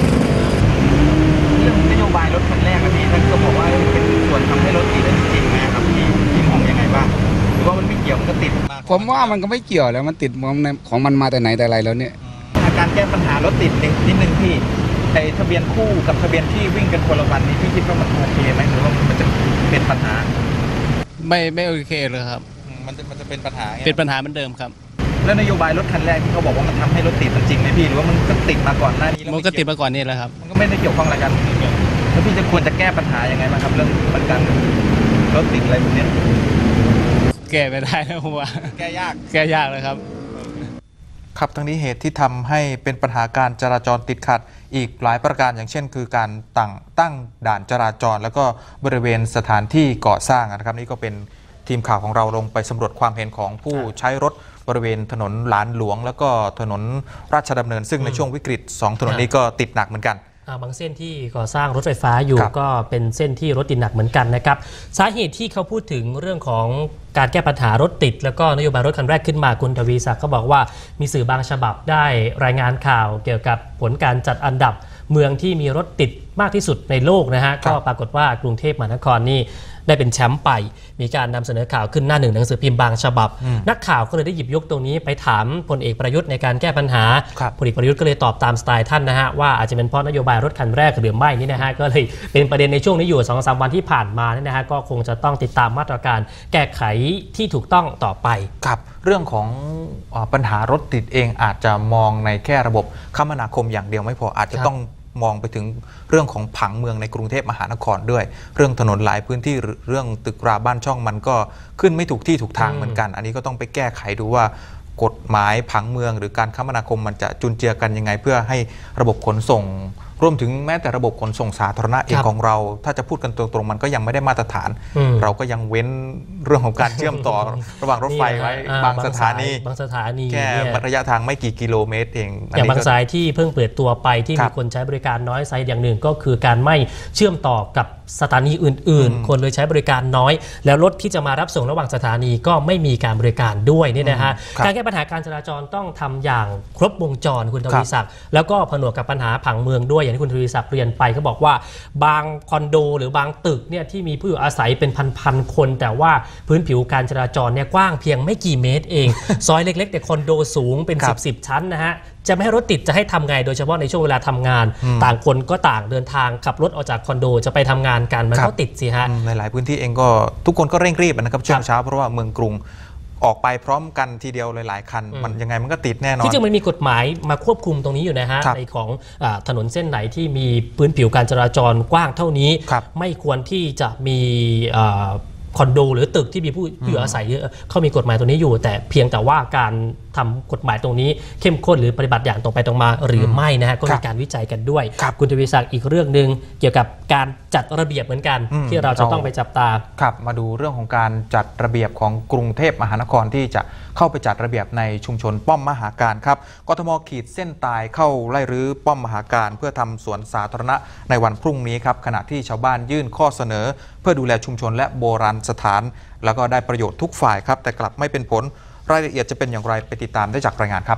เรื่องนโยบายรถคันแรกอันนี้ท่านก็บอกว่าเป็นส่วนทำให้รถติดได้จริงไหมครับพี่พี่มองยังไงบ้างหรือว่ามันไม่เกี่ยวมันก็ติดมาผมว่ามันก็ไม่เกี่ยวแล้วมันติดของมันมาแต่ไหนแต่ไรแล้วเนี่ยการแก้ปัญหารถติดนิดนึงพี่ไอ้ทะเบียนคู่กับทะเบียนที่วิ่งกันคนละวันนี้พี่คิดว่ามันโอเคไหมหรือว่ามันจะเป็นปัญหาไม่ไม่โอเคเลยครับมันจะมันจะเป็นปัญหาเป็นปัญหาเหมือนเดิมครับแล้วนโยบายรถคันแรกที่เขาบอกว่ามันทำให้รถติดมันจริงไหมพี่หรือว่ามันก็ติดมาก่อนหน้านี้มันก็ติดมาก่อนนี่แหละครับมันก็ไม่ได้เกี่ยวข้องอะไรกันแล้วพี่จะควรจะแก้ปัญหายังไงบ้างครับเรื่องประกันรถติดอะไรพวกนี้แก้ไม่ได้นะผมว่าแก้ยากแก้ยากเลยครับครับทั้งนี้เหตุที่ทำให้เป็นปัญหาการจราจรติดขัดอีกหลายประการอย่างเช่นคือการตั้งตั้งด่านจราจรแล้วก็บริเวณสถานที่ก่อสร้างนะครับนี่ก็เป็นทีมข่าวของเราลงไปสำรวจความเห็นของผู้ใช้รถบริเวณถนนหลานหลวงแล้วก็ถนนราชดำเนินซึ่งในช่วงวิกฤตสองถนนนี้ก็ติดหนักเหมือนกันบางเส้นที่ก่อสร้างรถไฟฟ้าอยู่ก็เป็นเส้นที่รถติดหนักเหมือนกันนะครับสาเหตุที่เขาพูดถึงเรื่องของการแก้ปัญหารถติดแล้วก็นโยบายรถคันแรกขึ้นมาคุณทวีศักดิ์เขาบอกว่ามีสื่อบางฉบับได้รายงานข่าวเกี่ยวกับผลการจัดอันดับเมืองที่มีรถติดมากที่สุดในโลกนะฮะก็ปรากฏว่ากรุงเทพมหานครนี่ได้เป็นแชมป์ไปมีการนำเสนอข่าวขึ้นหน้าหนึ่งหนังสือพิมพ์บางฉบับนักข่าวก็เลยได้หยิบยกตรงนี้ไปถามพลเอกประยุทธ์ในการแก้ปัญหาพลเอกประยุทธ์ก็เลยตอบตามสไตล์ท่านนะฮะว่าอาจจะเป็นเพราะนโยบายรถคันแรกหรือไม่นี่นะฮะก็เลยเป็นประเด็นในช่วงนี้อยู่ สองถึงสาม วันที่ผ่านมานี่นะฮะก็คงจะต้องติดตามมาตรการแก้ไขที่ถูกต้องต่อไปครับเรื่องของปัญหารถติดเองอาจจะมองในแค่ระบบคมนาคมอย่างเดียวไม่พออาจจะต้องมองไปถึงเรื่องของผังเมืองในกรุงเทพมหานครด้วยเรื่องถนนหลายพื้นที่เรื่องตึกราบ้านช่องมันก็ขึ้นไม่ถูกที่ถูกทางเหมือนกันอันนี้ก็ต้องไปแก้ไขดูว่ากฎหมายผังเมืองหรือการคมนาคมมันจะจุนเจือกันยังไงเพื่อให้ระบบขนส่งรวมถึงแม้แต่ระบบขนส่งสาธารณะเองของเราถ้าจะพูดกันตรงๆมันก็ยังไม่ได้มาตรฐานเราก็ยังเว้นเรื่องของการเชื่อมต่อระหว่างรถไฟไว้บางสถานีบางสถานีแค่ระยะทางไม่กี่กิโลเมตรเองอย่างบางสายที่เพิ่งเปิดตัวไปที่มีคนใช้บริการน้อยไซส์อย่างหนึ่งก็คือการไม่เชื่อมต่อกับสถานีอื่นๆคนเลยใช้บริการน้อยแล้วรถที่จะมารับส่งระหว่างสถานีก็ไม่มีการบริการด้วยนี่นะฮะการแก้ปัญหาการจราจรต้องทำอย่างครบวงจรคุณทวีศักดิ์แล้วก็ผนวกกับปัญหาผังเมืองด้วยอย่างที่คุณทวีศักดิ์เรียนไปเขาบอกว่าบางคอนโดหรือบางตึกเนี่ยที่มีผู้อยู่อาศัยเป็นพันๆคนแต่ว่าพื้นผิวการจราจรเนี่ยกว้างเพียงไม่กี่เมตรเอง ซอยเล็กๆแต่คอนโดสูงเป็นสิบสิบชั้นนะฮะจะไม่ให้รถติดจะให้ทำไงโดยเฉพาะในช่วงเวลาทำงานต่างคนก็ต่างเดินทางขับรถออกจากคอนโดจะไปทำงานกันมันก็ติดสิฮะในหลายพื้นที่เองก็ทุกคนก็เร่งรีบนะครับช่วงเช้าเพราะว่าเมืองกรุงออกไปพร้อมกันทีเดียวหลายๆคันมันยังไงมันก็ติดแน่นอนที่จริงมันมีกฎหมายมาควบคุมตรงนี้อยู่นะฮะในของถนนเส้นไหนที่มีพื้นผิวการจราจรกว้างเท่านี้ไม่ควรที่จะมีคอนโดหรือตึกที่มีผู้อยู่อาศัยเยอะเขามีกฎหมายตรงนี้อยู่แต่เพียงแต่ว่าการทำกฎหมายตรงนี้เข้มข้นหรือปฏิบัติอย่างตรงไปตรงมาหรือไม่นะฮะก็มีการวิจัยกันด้วยคุณทวีศักดิ์อีกเรื่องหนึ่งเกี่ยวกับการจัดระเบียบเหมือนกันที่เราจะต้องไปจับตาครับมาดูเรื่องของการจัดระเบียบของกรุงเทพมหานครที่จะเข้าไปจัดระเบียบในชุมชนป้อมมหาการครับกทมขีดเส้นตายเข้าไล่รื้อป้อมมหาการเพื่อทำสวนสาธารณะในวันพรุ่งนี้ครับขณะที่ชาวบ้านยื่นข้อเสนอเพื่อดูแลชุมชนและโบราณสถานแล้วก็ได้ประโยชน์ทุกฝ่ายครับแต่กลับไม่เป็นผลรายละเอียดจะเป็นอย่างไรไปติดตามได้จากรายงานครับ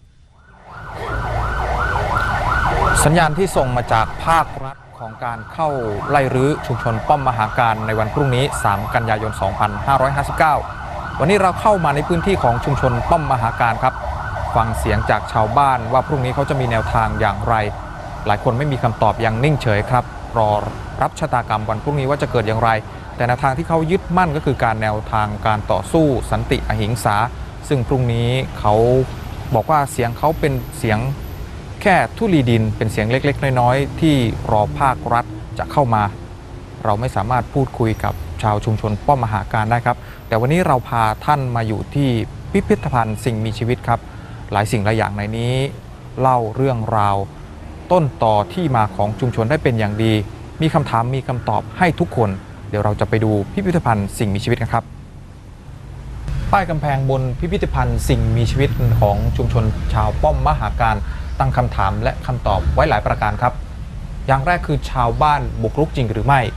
สัญญาณที่ส่งมาจากภาครัฐของการเข้าไล่รื้อชุมชนป้อมมหาการในวันพรุ่งนี้สามกันยายนสองพันห้าร้อยห้าสิบเก้าวันนี้เราเข้ามาในพื้นที่ของชุมชนป้อมมหาการครับฟังเสียงจากชาวบ้านว่าพรุ่งนี้เขาจะมีแนวทางอย่างไรหลายคนไม่มีคำตอบอย่างนิ่งเฉยครับรอรับชะตากรรมวันพรุ่งนี้ว่าจะเกิดอย่างไรแต่แนวทางที่เขายึดมั่นก็คือการแนวทางการต่อสู้สันติอหิงสาซึ่งพรุ่งนี้เขาบอกว่าเสียงเขาเป็นเสียงแค่ธุลีดินเป็นเสียงเล็กๆน้อยๆที่รอภาครัฐจะเข้ามาเราไม่สามารถพูดคุยกับชาวชุมชนป้อมมหาการได้ครับแต่วันนี้เราพาท่านมาอยู่ที่พิพิธภัณฑ์สิ่งมีชีวิตครับหลายสิ่งหลายอย่างในนี้เล่าเรื่องราวต้นต่อที่มาของชุมชนได้เป็นอย่างดีมีคำถามมีคำตอบให้ทุกคนเดี๋ยวเราจะไปดูพิพิธภัณฑ์สิ่งมีชีวิตกันครับป้ายกำแพงบนพิพิธภัณฑ์สิ่งมีชีวิตของชุมชนชาวป้อมมหาการตั้งคำถามและคำตอบไว้หลายประการครับอย่างแรกคือชาวบ้านบุกรุกจริงหรือไม่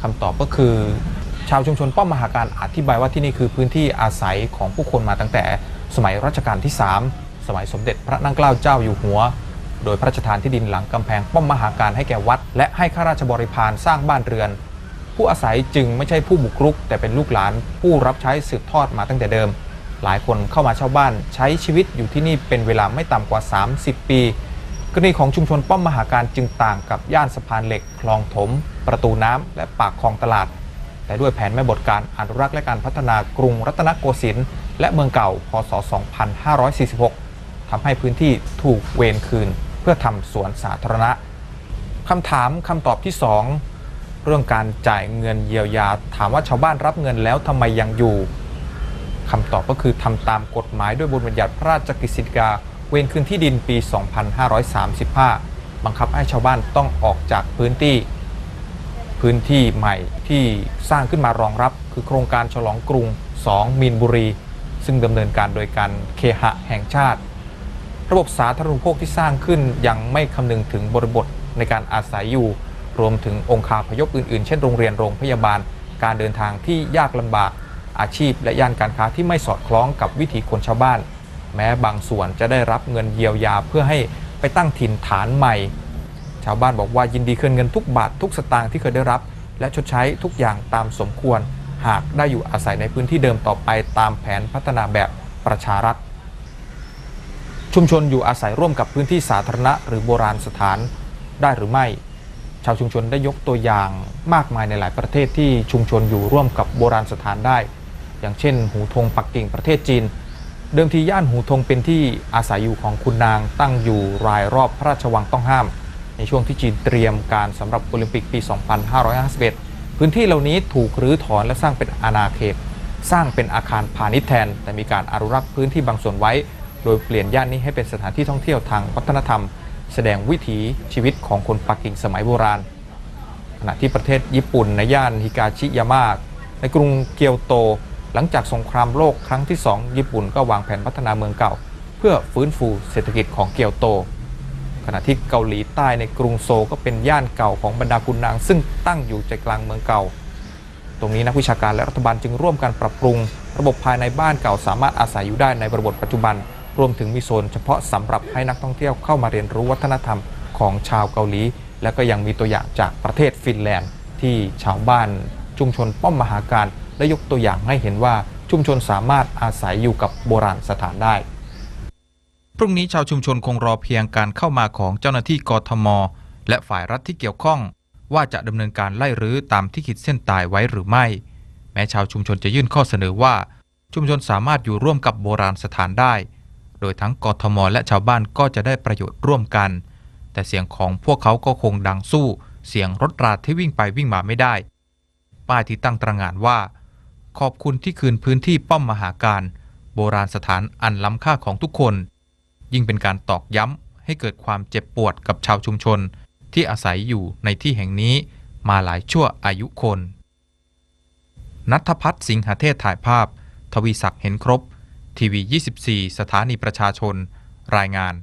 คำตอบก็คือชาวชุมชนป้อมมหาการอธิบายว่าที่นี่คือพื้นที่อาศัยของผู้คนมาตั้งแต่สมัยรัชกาลที่สามสมัยสมเด็จพระนั่งเกล้าเจ้าอยู่หัวโดยพระราชทานที่ดินหลังกำแพงป้อมมหาการให้แก่วัดและให้ข้าราชบริพารสร้างบ้านเรือนผู้อาศัยจึงไม่ใช่ผู้บุกรุกแต่เป็นลูกหลานผู้รับใช้สืบทอดมาตั้งแต่เดิมหลายคนเข้ามาเช่าบ้านใช้ชีวิตอยู่ที่นี่เป็นเวลาไม่ต่ำกว่าสามสิบปีกรณีของชุมชนป้อมมหาการจึงต่างกับย่านสะพานเหล็กคลองถมประตูน้ำและปากคลองตลาดแต่ด้วยแผนแม่บทการอนุรักษ์และการพัฒนากรุงรัตนโกสินทร์และเมืองเก่าพ.ศ. สองพันห้าร้อยสี่สิบหกทำให้พื้นที่ถูกเวรคืนเพื่อทำสวนสาธารณะคำถามคำตอบที่สองเรื่องการจ่ายเงินเยียวยาถามว่าชาวบ้านรับเงินแล้วทำไมยังอยู่คำตอบก็คือทำตามกฎหมายด้วยบทบัญญัติพระราชกฤษฎีกาเวรคืนที่ดินปี สองพันห้าร้อยสามสิบห้า บังคับให้ชาวบ้านต้องออกจากพื้นที่พื้นที่ใหม่ที่สร้างขึ้นมารองรับคือโครงการฉลองกรุงสองมีนบุรีซึ่งดำเนินการโดยการเคหะแห่งชาติระบบสาธารณูปโภคที่สร้างขึ้นยังไม่คำนึงถึงบริบทในการอาศัยอยู่รวมถึงองค์คาพยพอื่นๆเช่นโรงเรียนโรงพยาบาลการเดินทางที่ยากลำบากอาชีพและย่านการค้าที่ไม่สอดคล้องกับวิถีคนชาวบ้านแม้บางส่วนจะได้รับเงินเยียวยาเพื่อให้ไปตั้งถิ่นฐานใหม่ชาวบ้านบอกว่ายินดีคืนเงินทุกบาททุกสตางค์ที่เคยได้รับและชดใช้ทุกอย่างตามสมควรหากได้อยู่อาศัยในพื้นที่เดิมต่อไปตามแผนพัฒนาแบบประชารัฐชุมชนอยู่อาศัยร่วมกับพื้นที่สาธารณะหรือโบราณสถานได้หรือไม่ชาวชุมชนได้ยกตัวอย่างมากมายในหลายประเทศที่ชุมชนอยู่ร่วมกับโบราณสถานได้อย่างเช่นหูทงปักกิ่งประเทศจีนเดิมทีย่านหูทงเป็นที่อาศัยอยู่ของคุณนางตั้งอยู่รายรอบพระราชวังต้องห้ามในช่วงที่จีนเตรียมการสำหรับโอลิมปิกปี สองพันห้าร้อยห้าสิบเอ็ด พื้นที่เหล่านี้ถูกรื้อถอนและสร้างเป็นอาณาเขตสร้างเป็นอาคารพาณิชย์แทนแต่มีการอนุรักษ์พื้นที่บางส่วนไว้โดยเปลี่ยนย่านนี้ให้เป็นสถานที่ท่องเที่ยวทางวัฒนธรรมแสดงวิถีชีวิตของคนปักกิ่งสมัยโบราณขณะที่ประเทศญี่ปุ่นในย่านฮิกาชิยามะในกรุงเกียวโตหลังจากสงครามโลกครั้งที่สองญี่ปุ่นก็วางแผนพัฒนาเมืองเก่าเพื่อฟื้นฟูเศรษฐกิจของเกียวโตขณะที่เกาหลีใต้ในกรุงโซลก็เป็นย่านเก่าของบรรดาขุนนางซึ่งตั้งอยู่ใจกลางเมืองเก่าตรงนี้นักวิชาการและรัฐบาลจึงร่วมกันปรับปรุงระบบภายในบ้านเก่าสามารถอาศัยอยู่ได้ในบริบทปัจจุบันรวมถึงมีโซนเฉพาะสำหรับให้นักท่องเที่ยวเข้ามาเรียนรู้วัฒนธรรมของชาวเกาหลีและก็ยังมีตัวอย่างจากประเทศฟินแลนด์ที่ชาวบ้านชุมชนป้อมมหาการได้ยกตัวอย่างให้เห็นว่าชุมชนสามารถอาศัยอยู่กับโบราณสถานได้พรุ่งนี้ชาวชุมชนคงรอเพียงการเข้ามาของเจ้าหน้าที่กทม.และฝ่ายรัฐที่เกี่ยวข้องว่าจะดำเนินการไล่รื้อตามที่ขีดเส้นตายไว้หรือไม่แม้ชาวชุมชนจะยื่นข้อเสนอว่าชุมชนสามารถอยู่ร่วมกับโบราณสถานได้โดยทั้งกทม.และชาวบ้านก็จะได้ประโยชน์ร่วมกันแต่เสียงของพวกเขาก็คงดังสู้เสียงรถราที่วิ่งไปวิ่งมาไม่ได้ป้ายที่ตั้งตระหง่านว่าขอบคุณที่คืนพื้นที่ป้อมมหาการโบราณสถานอันล้ำค่าของทุกคนยิ่งเป็นการตอกย้ำให้เกิดความเจ็บปวดกับชาวชุมชนที่อาศัยอยู่ในที่แห่งนี้มาหลายชั่วอายุคนณัฐพัฒน์สิงหเทศถ่ายภาพทวีศักดิ์เห็นครบทีวียี่สิบสี่สถานีประชาชนรายงาน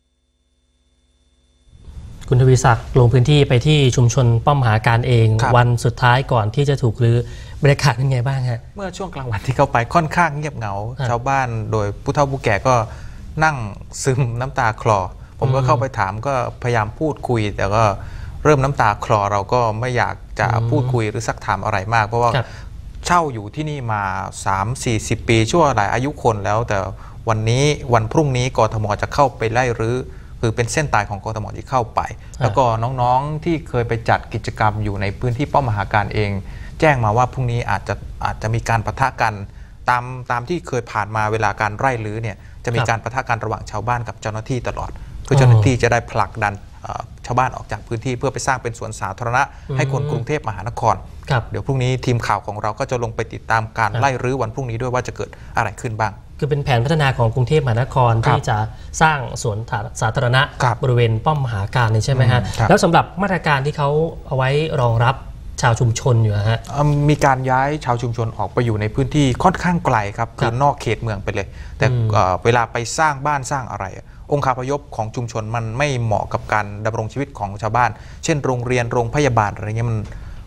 คุณทวีศักดิ์ลงพื้นที่ไปที่ชุมชนป้อมมหาการเองวันสุดท้ายก่อนที่จะถูกรื้อบรรยากาศเป็นไงบ้างฮะเมื่อช่วงกลางวันที่เข้าไปค่อนข้างเงียบเหงาชาวบ้านโดยผู้เฒ่าผู้แก่ก็นั่งซึมน้ำตาคลอผมก็เข้าไปถามก็พยายามพูดคุยแต่ก็เริ่มน้ำตาคลอเราก็ไม่อยากจะพูดคุยหรือซักถามอะไรมากเพราะว่าเช่าอยู่ที่นี่มา สามถึงสี่สิบ ปีชั่วหลายอายุคนแล้วแต่วันนี้วันพรุ่งนี้กทม.จะเข้าไปไล่รื้อคือเป็นเส้นตายของกทม.ที่เข้าไปแล้วก็น้องๆที่เคยไปจัดกิจกรรมอยู่ในพื้นที่ป้อมมหาการเองแจ้งมาว่าพรุ่งนี้อาจจะอาจจะมีการปะทะกันตามตามที่เคยผ่านมาเวลาการไล่รื้อเนี่ยจะมีการปะทะกันระหว่างชาวบ้านกับเจ้าหน้าที่ตลอดเพื่อเจ้าหน้าที่จะได้ผลักดันชาวบ้านออกจากพื้นที่เพื่อไปสร้างเป็นสวนสาธารณะให้คนกรุงเทพมหานครเดี๋ยวพรุ่งนี้ทีมข่าวของเราก็จะลงไปติดตามการไล่รื้อวันพรุ่งนี้ด้วยว่าจะเกิดอะไรขึ้นบ้างคือเป็นแผนพัฒนาของกรุงเทพมหานครที่จะสร้างสวนสาธารณะบริเวณป้อมมหาการนี่ใช่ไหมฮะแล้วสำหรับมาตรการที่เขาเอาไว้รองรับชาวชุมชนอยู่ฮะมีการย้ายชาวชุมชนออกไปอยู่ในพื้นที่ค่อนข้างไกลครับคือนอกเขตเมืองไปเลยแต่เวลาไปสร้างบ้านสร้างอะไรองค์คาพยพของชุมชนมันไม่เหมาะกับการดำรงชีวิตของชาวบ้านเช่นโรงเรียนโรงพยาบาลอะไรเงี้ยมัน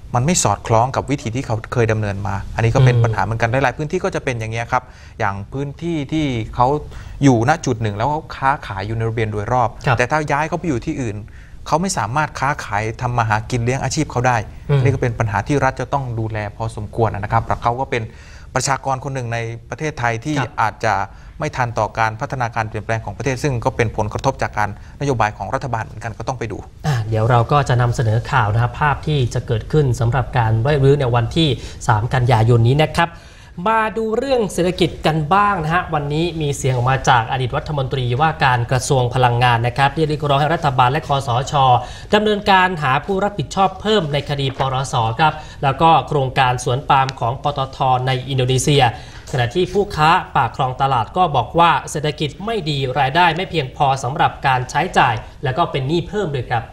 มันไม่สอดคล้องกับวิธีที่เขาเคยดำเนินมาอันนี้ก็เป็นปัญหาเหมือนกันหลายๆพื้นที่ก็จะเป็นอย่างนี้ครับอย่างพื้นที่ที่เขาอยู่ณจุดหนึ่งแล้วเขาค้าขายอยู่ในบริเวณโดยรอบแต่ถ้าย้ายเขาไปอยู่ที่อื่นเขาไม่สามารถค้าขายทำมาหากินเลี้ยงอาชีพเขาได้นี่ก็เป็นปัญหาที่รัฐจะต้องดูแลพอสมควรนะครับเพราะเขาก็เป็นประชากรคนหนึ่งในประเทศไทยที่อาจจะไม่ทันต่อการพัฒนาการเปลี่ยนแปลงของประเทศซึ่งก็เป็นผลกระทบจากการนโยบายของรัฐบาลเหมือนกันก็ต้องไปดูเดี๋ยวเราก็จะนำเสนอข่าวนะครับภาพที่จะเกิดขึ้นสำหรับการไหว้รื้อในวันที่สามกันยายนนี้นะครับมาดูเรื่องเศรษฐกิจกันบ้างนะฮะวันนี้มีเสียงออกมาจากอดีตรัฐมนตรีว่าการกระทรวงพลังงานนะครับที่เรียกร้องให้รัฐบาลและคสช.ดำเนินการหาผู้รับผิดชอบเพิ่มในคดีปรส.ครับแล้วก็โครงการสวนปาล์มของปตท.ในอินโดนีเซียขณะที่ผู้ค้าปากคลองตลาดก็บอกว่าเศรษฐกิจไม่ดีรายได้ไม่เพียงพอสำหรับการใช้จ่ายและก็เป็นหนี้เพิ่มด้วยครับ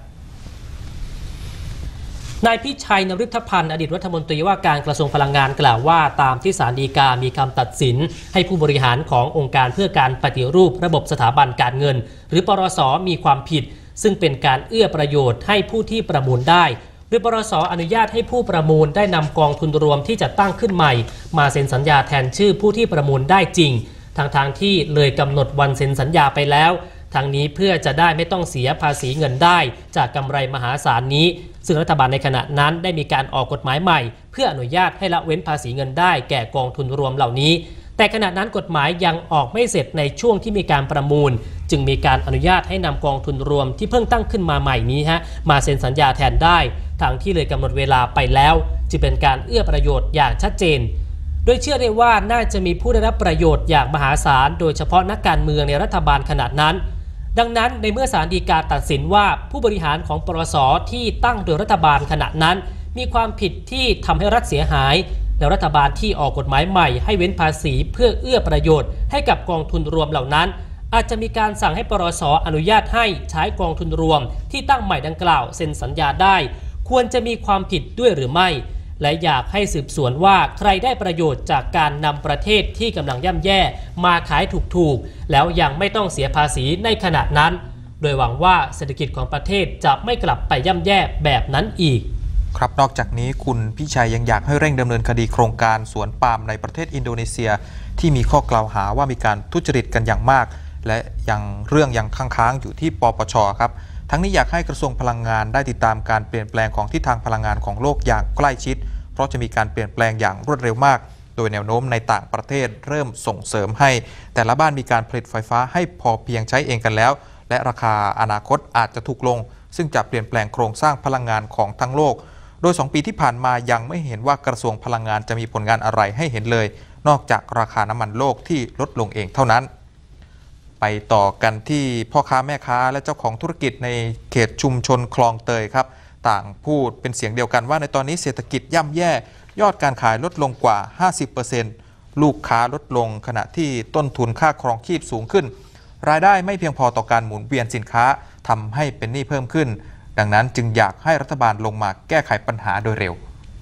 นายพิชัย นฤทธพันธ์อดีตรัฐมนตรีว่าการกระทรวงพลังงานกล่าวว่าตามที่ศาลฎีกามีคำตัดสินให้ผู้บริหารขององค์การเพื่อการปฏิรูประบบสถาบันการเงินหรือปรส.มีความผิดซึ่งเป็นการเอื้อประโยชน์ให้ผู้ที่ประมูลได้โดยปรส.อนุญาตให้ผู้ประมูลได้นำกองทุนรวมที่จะตั้งขึ้นใหม่มาเซ็นสัญญาแทนชื่อผู้ที่ประมูลได้จริงทางทางที่เลยกำหนดวันเซ็นสัญญาไปแล้วทางนี้เพื่อจะได้ไม่ต้องเสียภาษีเงินได้จากกำไรมหาศาลนี้ซึ่งรัฐบาลในขณะนั้นได้มีการออกกฎหมายใหม่เพื่ออนุญาตให้ละเว้นภาษีเงินได้แก่กองทุนรวมเหล่านี้แต่ขณะนั้นกฎหมายยังออกไม่เสร็จในช่วงที่มีการประมูลจึงมีการอนุญาตให้นำกองทุนรวมที่เพิ่งตั้งขึ้นมาใหม่นี้ฮะมาเซ็นสัญญาแทนได้ทางที่เลยกำหนดเวลาไปแล้วจึงเป็นการเอื้อประโยชน์อย่างชัดเจนโดยเชื่อได้ว่าน่าจะมีผู้ได้รับประโยชน์อย่างมหาศาลโดยเฉพาะนักการเมืองในรัฐบาลขณะนั้นดังนั้นในเมื่อศาลฎีกาตัดสินว่าผู้บริหารของปรส.ที่ตั้งโดยรัฐบาลขณะนั้นมีความผิดที่ทำให้รัฐเสียหายและรัฐบาลที่ออกกฎหมายใหม่ให้เว้นภาษีเพื่อเอื้อประโยชน์ให้กับกองทุนรวมเหล่านั้นอาจจะมีการสั่งให้ปรส.อนุญาตให้ใช้กองทุนรวมที่ตั้งใหม่ดังกล่าวเซ็นสัญญาได้ควรจะมีความผิดด้วยหรือไม่และอยากให้สืบสวนว่าใครได้ประโยชน์จากการนำประเทศที่กำลังย่ำแย่มาขายถูกๆแล้วยังไม่ต้องเสียภาษีในขณะนั้นโดยหวังว่าเศรษฐกิจของประเทศจะไม่กลับไปย่ำแย่แบบนั้นอีกครับนอกจากนี้คุณพิชัยยังอยากให้เร่งดำเนินคดีโครงการสวนปาล์มในประเทศอินโดนีเซียที่มีข้อกล่าวหาว่ามีการทุจริตกันอย่างมากและยังเรื่องยังค้างๆอยู่ที่ปปช.ครับทั้งนี้อยากให้กระทรวงพลังงานได้ติดตามการเปลี่ยนแปลงของทิศทางพลังงานของโลกอย่างใกล้ชิดเพราะจะมีการเปลี่ยนแปลงอย่างรวดเร็วมากโดยแนวโน้มในต่างประเทศเริ่มส่งเสริมให้แต่ละบ้านมีการผลิตไฟฟ้าให้พอเพียงใช้เองกันแล้วและราคาอนาคตอาจจะถูกลงซึ่งจะเปลี่ยนแปลงโครงสร้างพลังงานของทั้งโลกโดยสองปีที่ผ่านมายังไม่เห็นว่ากระทรวงพลังงานจะมีผลงานอะไรให้เห็นเลยนอกจากราคาน้ำมันโลกที่ลดลงเองเท่านั้นไปต่อกันที่พ่อค้าแม่ค้าและเจ้าของธุรกิจในเขตชุมชนคลองเตยครับต่างพูดเป็นเสียงเดียวกันว่าในตอนนี้เศรษฐกิจย่ำแย่ยอดการขายลดลงกว่า ห้าสิบเปอร์เซ็นต์ ลูกค้าลดลงขณะที่ต้นทุนค่าครองชีพสูงขึ้นรายได้ไม่เพียงพอต่อการหมุนเวียนสินค้าทำให้เป็นหนี้เพิ่มขึ้นดังนั้นจึงอยากให้รัฐบาลลงมาแก้ไขปัญหาโดยเร็ว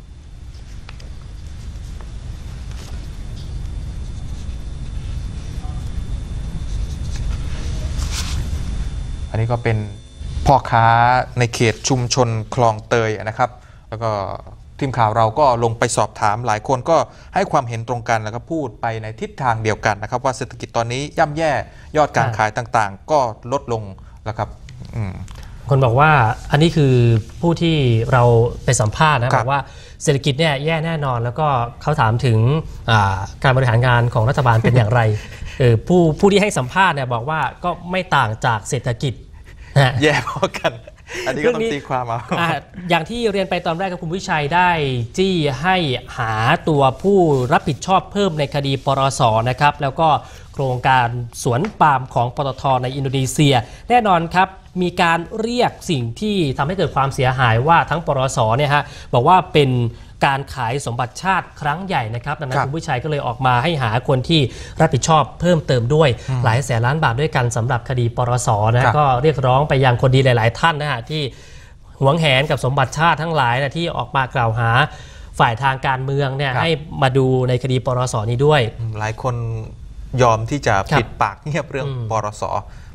อันนี้ก็เป็นพ่อค้าในเขตชุมชนคลองเตยนะครับแล้วก็ทีมข่าวเราก็ลงไปสอบถามหลายคนก็ให้ความเห็นตรงกันแล้วก็พูดไปในทิศทางเดียวกันนะครับว่าเศรษฐกิจตอนนี้ย่ำแย่ยอดการขายต่างๆก็ลดลงแล้วครับคนบอกว่าอันนี้คือผู้ที่เราไปสัมภาษณ์นะบอกว่าเศรษฐกิจเนี่ยแย่แน่นอนแล้วก็เขาถามถึงการบริหารงานของรัฐบาลเป็นอย่างไรผู้ผู้ที่ให้สัมภาษณ์เนี่ยบอกว่าก็ไม่ต่างจากเศรษฐกิจแย่พอกันอันนี้ก็ต้องตีความเอาอย่างที่เรียนไปตอนแรกกับคุณวิชัยได้จี้ให้หาตัวผู้รับผิดชอบเพิ่มในคดีปรส.นะครับแล้วก็โครงการสวนปาล์มของปตท.ในอินโดนีเซียแน่นอนครับมีการเรียกสิ่งที่ทำให้เกิดความเสียหายว่าทั้งปรส.เนี่ยฮะบอกว่าเป็นการขายสมบัติชาติครั้งใหญ่นะครับดังนั้นคุณวิชัยก็เลยออกมาให้หาคนที่รับผิดชอบเพิ่มเติมด้วยหลายแสนล้านบาทด้วยกันสำหรับคดีปรส.นะก็เรียกร้องไปยังคนดีหลายๆท่านนะฮะที่หวงแหนกับสมบัติชาติทั้งหลายนะที่ออกมากล่าวหาฝ่ายทางการเมืองเนี่ยให้มาดูในคดีปรส.นี้ด้วยหลายคนยอมที่จะปิดปากเงียบเรื่องปรส.เพ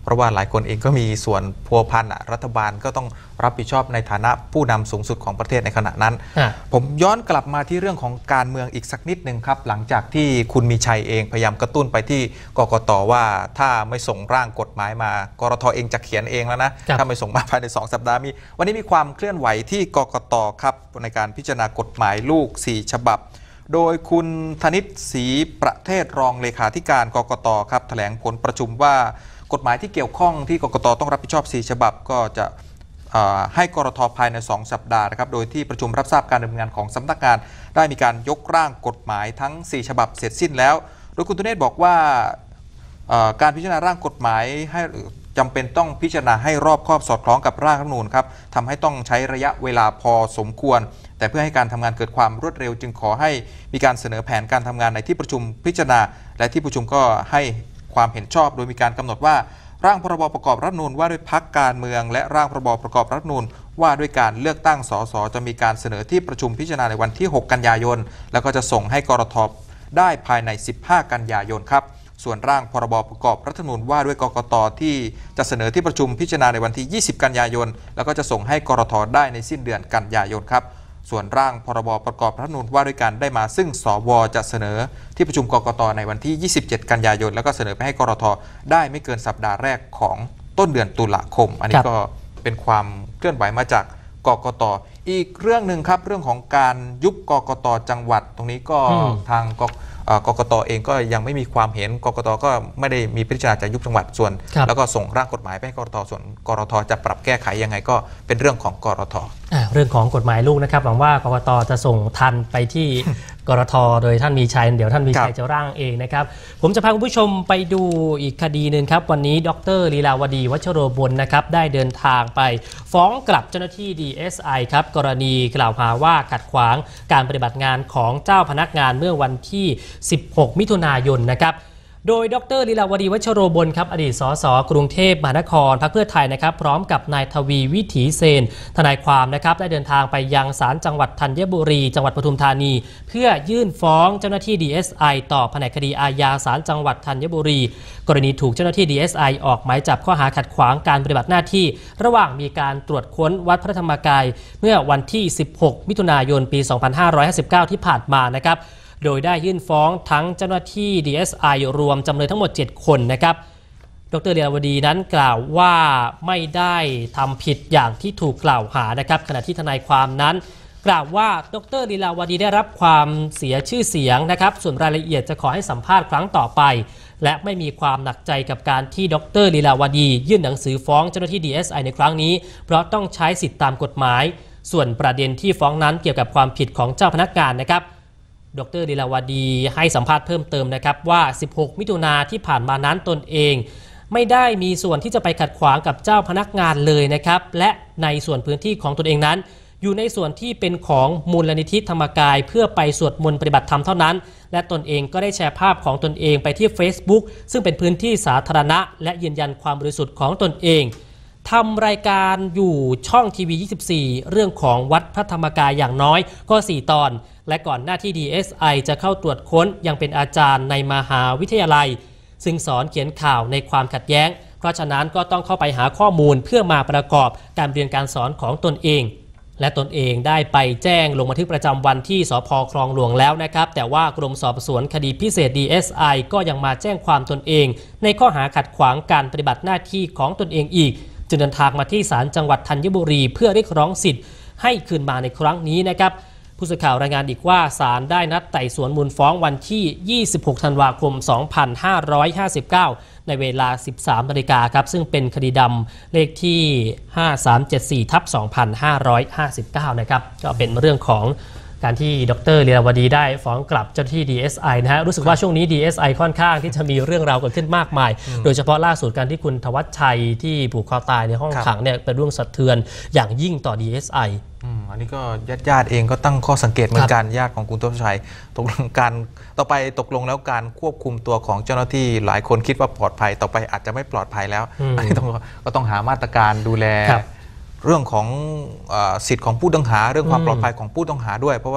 เพราะว่าหลายคนเองก็มีส่วนพัวพันรัฐบาลก็ต้องรับผิดชอบในฐานะผู้นำสูงสุดของประเทศในขณะนั้นผมย้อนกลับมาที่เรื่องของการเมืองอีกสักนิดนึงครับหลังจากที่คุณมีชัยเองพยายามกระตุ้นไปที่กกต.ว่าถ้าไม่ส่งร่างกฎหมายมากรท.เองจะเขียนเองแล้วนะถ้าไม่ส่งมาภายในสองสัปดาห์มีวันนี้มีความเคลื่อนไหวที่กกต.ครับในการพิจารณากฎหมายลูกสี่ฉบับโดยคุณธนิตศรีประเทศรองเลขาธิการกกต.ครับแถลงผลประชุมว่ากฎหมายที่เกี่ยวข้องที่กกต.ต้องรับผิดชอบสี่ฉบับก็จะให้กรท.ภายในสองสัปดาห์นะครับโดยที่ประชุมรับทราบการดำเนินงานของสำนักงานได้มีการยกร่างกฎหมายทั้งสี่ฉบับเสร็จสิ้นแล้วโดยคุณธเนศบอกว่าการพิจารณาร่างกฎหมายให้จำเป็นต้องพิจารณาให้รอบคอบสอดคล้องกับร่างรัฐธรรมนูญครับทำให้ต้องใช้ระยะเวลาพอสมควรแต่เพื่อให้การทำงานเกิดความรวดเร็วจึงขอให้มีการเสนอแผนการทำงานในที่ประชุมพิจารณาและที่ประชุมก็ให้ความเห็นชอบโดยมีการกำหนดว่าร่างพรบประกอบรัฐธรรมนูญว่าด้วยพรรคการเมืองและร่างพรบประกอบรัฐธรรมนูญว่าด้วยการเลือกตั้งสสจะมีการเสนอที่ประชุมพิจารณาในวันที่หกกันยายนแล้วก็จะส่งให้กรท.ได้ภายในสิบห้ากันยายนครับส่วนร่างพรบประกอบรัฐธรรมนูญว่าด้วยกกต.ที่จะเสนอที่ประชุมพิจารณาในวันที่ยี่สิบกันยายนแล้วก็จะส่งให้กรท.ได้ในสิ้นเดือนกันยายนครับส่วนร่างพรบประกอบรัฐธรรมนูญว่าด้วยการได้มาซึ่งสวจะเสนอที่ประชุมกกต.ในวันที่ยี่สิบเจ็ดกันยายนแล้วก็เสนอไปให้กรท.ได้ไม่เกินสัปดาห์แรกของต้นเดือนตุลาคมอันนี้ก็เป็นความเคลื่อนไหวมาจากกกต.อีกเรื่องหนึ่งครับเรื่องของการยุบกกต.จังหวัดตรงนี้ก็ทางกกกต.เองก็ยังไม่มีความเห็นกกต.ก็ไม่ได้มีพิจารณาจะยุบจังหวัดส่วนแล้วก็ส่งร่างกฎหมายไปให้กกต.ส่วนกกต.จะปรับแก้ไขยังไงก็เป็นเรื่องของกกต. เรื่องของกฎหมายลูกนะครับหวังว่ากกต.จะส่งทันไปที่กกต.โดยท่านมีชัยเดี๋ยวท่านมีชัยจะร่างเองนะครับผมจะพาคุณผู้ชมไปดูอีกคดีหนึ่งครับวันนี้ดร.ลีลาวดีวัชโรบลนะครับได้เดินทางไปฟ้องกลับเจ้าหน้าที่ ดี เอส ไอ ครับกรณีกล่าวหาว่าขัดขวางการปฏิบัติงานของเจ้าพนักงานเมื่อวันที่สิบหกมิถุนายนนะครับโดยดร.ลีลาวดีวัชโรบลครับอดีตสสกรุงเทพมหานครพรรคเพื่อไทยนะครับพร้อมกับนายทวีวิถีเซนทนายความนะครับได้เดินทางไปยังศาลจังหวัดธัญบุรีจังหวัดปทุมธานีเพื่อยื่นฟ้องเจ้าหน้าที่ ดี เอส ไอ ต่อแผนกคดีอาญาศาลจังหวัดธัญบุรีกรณีถูกเจ้าหน้าที่ ดี เอส ไอ ออกหมายจับข้อหาขัดขวางการปฏิบัติหน้าที่ระหว่างมีการตรวจค้นวัดพระธรรมกายเมื่อวันที่สิบหกมิถุนายนปีสองพันห้าร้อยห้าสิบเก้าที่ผ่านมานะครับโดยได้ยื่นฟ้องทั้งเจ้าหน้าที่ ดี เอส ไอ รวมจำเลยทั้งหมดเจ็ดคนนะครับดร.ลีลาวดีนั้นกล่าวว่าไม่ได้ทำผิดอย่างที่ถูกกล่าวหานะครับขณะที่ทนายความนั้นกล่าวว่าดร.ลีลาวดีได้รับความเสียชื่อเสียงนะครับส่วนรายละเอียดจะขอให้สัมภาษณ์ครั้งต่อไปและไม่มีความหนักใจกับการที่ดร.ลีลาวดียื่นหนังสือฟ้องเจ้าหน้าที่ ดี เอส ไอ ในครั้งนี้เพราะต้องใช้สิทธิตามกฎหมายส่วนประเด็นที่ฟ้องนั้นเกี่ยวกับความผิดของเจ้าพนักงานนะครับดร.ลีลาวดีให้สัมภาษณ์เพิ่มเติมนะครับว่าสิบหกมิถุนายนที่ผ่านมานั้นตนเองไม่ได้มีส่วนที่จะไปขัดขวางกับเจ้าพนักงานเลยนะครับและในส่วนพื้นที่ของตนเองนั้นอยู่ในส่วนที่เป็นของมูลนิธิธรรมกายเพื่อไปสวดมนต์ปฏิบัติธรรมเท่านั้นและตนเองก็ได้แชร์ภาพของตนเองไปที่ Facebook ซึ่งเป็นพื้นที่สาธารณะและยืนยันความบริสุทธิ์ของตนเองทำรายการอยู่ช่องทีวียี่สิบสี่เรื่องของวัดพระธรรมกายอย่างน้อยก็สี่ตอนและก่อนหน้าที่ ดี เอส ไอ จะเข้าตรวจค้นยังเป็นอาจารย์ในมหาวิทยาลัยซึ่งสอนเขียนข่าวในความขัดแย้งเพราะฉะนั้นก็ต้องเข้าไปหาข้อมูลเพื่อมาประกอบการเรียนการสอนของตนเองและตนเองได้ไปแจ้งลงบันทึกประจำวันที่สภ.คลองหลวงแล้วนะครับแต่ว่ากรมสอบสวนคดีพิเศษ ดี เอส ไอ ก็ยังมาแจ้งความตนเองในข้อหาขัดขวางการปฏิบัติหน้าที่ของตนเองอีกจึงเดินทางมาที่ศาลจังหวัดธัญบุรีเพื่อเรียกร้องสิทธิ์ให้คืนมาในครั้งนี้นะครับผู้สื่อข่าวรายงานอีกว่าศาลได้นัดไต่สวนมูลฟ้องวันที่ยี่สิบหกธันวาคมสองพันห้าร้อยห้าสิบเก้าในเวลา สิบสามนาฬิกาครับซึ่งเป็นคดีดำเลขที่ห้าสามเจ็ดสี่ทับสองพันห้าร้อยห้าสิบเก้านะครับก็เป็นเรื่องของการที่ดร.ลีลาวดีได้ฟ้องกลับเจ้าหน้าที่ ดี เอส ไอ นะฮะรู้สึกว่าช่วงนี้ ดี เอส ไอ ค่อนข้างที่จะมีเรื่องราวเกิดขึ้นมากมายโดยเฉพาะล่าสุดการที่คุณธวัชชัยที่ผูกคอตายในห้องขังเนี่ยเป็นเรื่องสะเทือนอย่างยิ่งต่อ ดี เอส ไออันนี้ก็ญาติญาติเองก็ตั้งข้อสังเกตเหมือนกันญาติของคุณธวัชชัยตกลงการต่อไปตกลงแล้วการควบคุมตัวของเจ้าหน้าที่หลายคนคิดว่าปลอดภัยต่อไปอาจจะไม่ปลอดภัยแล้วอันนี้ต้องก็ต้องหามาตรการดูแลเรื่องของสิทธิ์ของผู้ต้องหาเรื่องความปลอดภัยของผู้ต้องหาด้วยเพราะว่า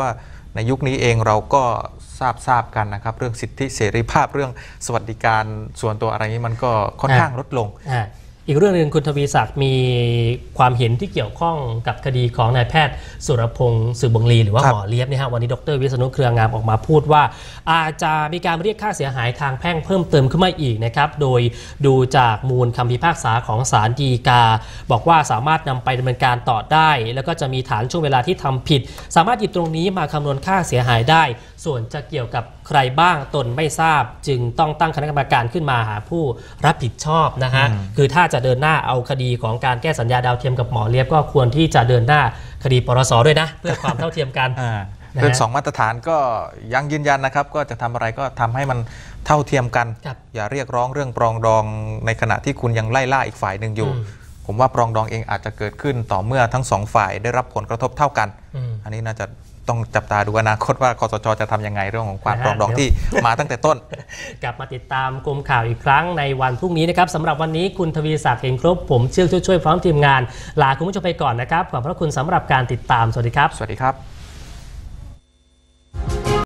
ในยุคนี้เองเราก็ทราบทราบกันนะครับเรื่องสิทธิเสรีภาพเรื่องสวัสดิการส่วนตัวอะไรนี้มันก็ค่อนข้างลดลงอีกเรื่องหนึ่งคุณทวีศักดิ์มีความเห็นที่เกี่ยวข้องกับคดีของนายแพทย์สุรพงศ์สืบบงลีหรือว่าหมอเลียบเนี่ยฮะวันนี้ดรวิษณุเครืองามออกมาพูดว่าอาจจะมีการเรียกค่าเสียหายทางแพ่งเพิ่มเติมขึ้นมาอีกนะครับโดยดูจากมูลคำพิพากษาของศาลฎีกาบอกว่าสามารถนำไปดำเนินการต่อได้แล้วก็จะมีฐานช่วงเวลาที่ทำผิดสามารถหยิบตรงนี้มาคำนวณค่าเสียหายได้ส่วนจะเกี่ยวกับใครบ้างตนไม่ทราบจึงต้องตั้งคณะกรรมการขึ้นมาหาผู้รับผิดชอบนะฮะคือถ้าจะเดินหน้าเอาคดีของการแก้สัญญาดาวเทียมกับหมอเลียบก็ควรที่จะเดินหน้าคดีปรสด้วยนะเพื่อความเท่าเทียมกันเรื่องสองมาตรฐานก็ยังยืนยันนะครับก็จะทำอะไรก็ทำให้มันเท่าเทียมกันอย่าเรียกร้องเรื่องปรองดองในขณะที่คุณยังไล่ล่าอีกฝ่ายหนึ่งอยู่ผมว่าปรองดองเองอาจจะเกิดขึ้นต่อเมื่อทั้งสองฝ่ายได้รับผลกระทบเท่ากันอันนี้น่าจะต้องจับตาดูอนาคตว่าคสช.จะทำยังไงเรื่องของความปรองดองที่มาตั้งแต่ต้นกลับมาติดตามกรมข่าวอีกครั้งในวันพรุ่งนี้นะครับสำหรับวันนี้คุณทวีศักดิ์เห็นครบผมเชื่อช่วยช่วยพร้อมทีมงานลาคุณผู้ชมไปก่อนนะครับขอบพระคุณสำหรับการติดตามสวัสดีครับสวัสดีครับ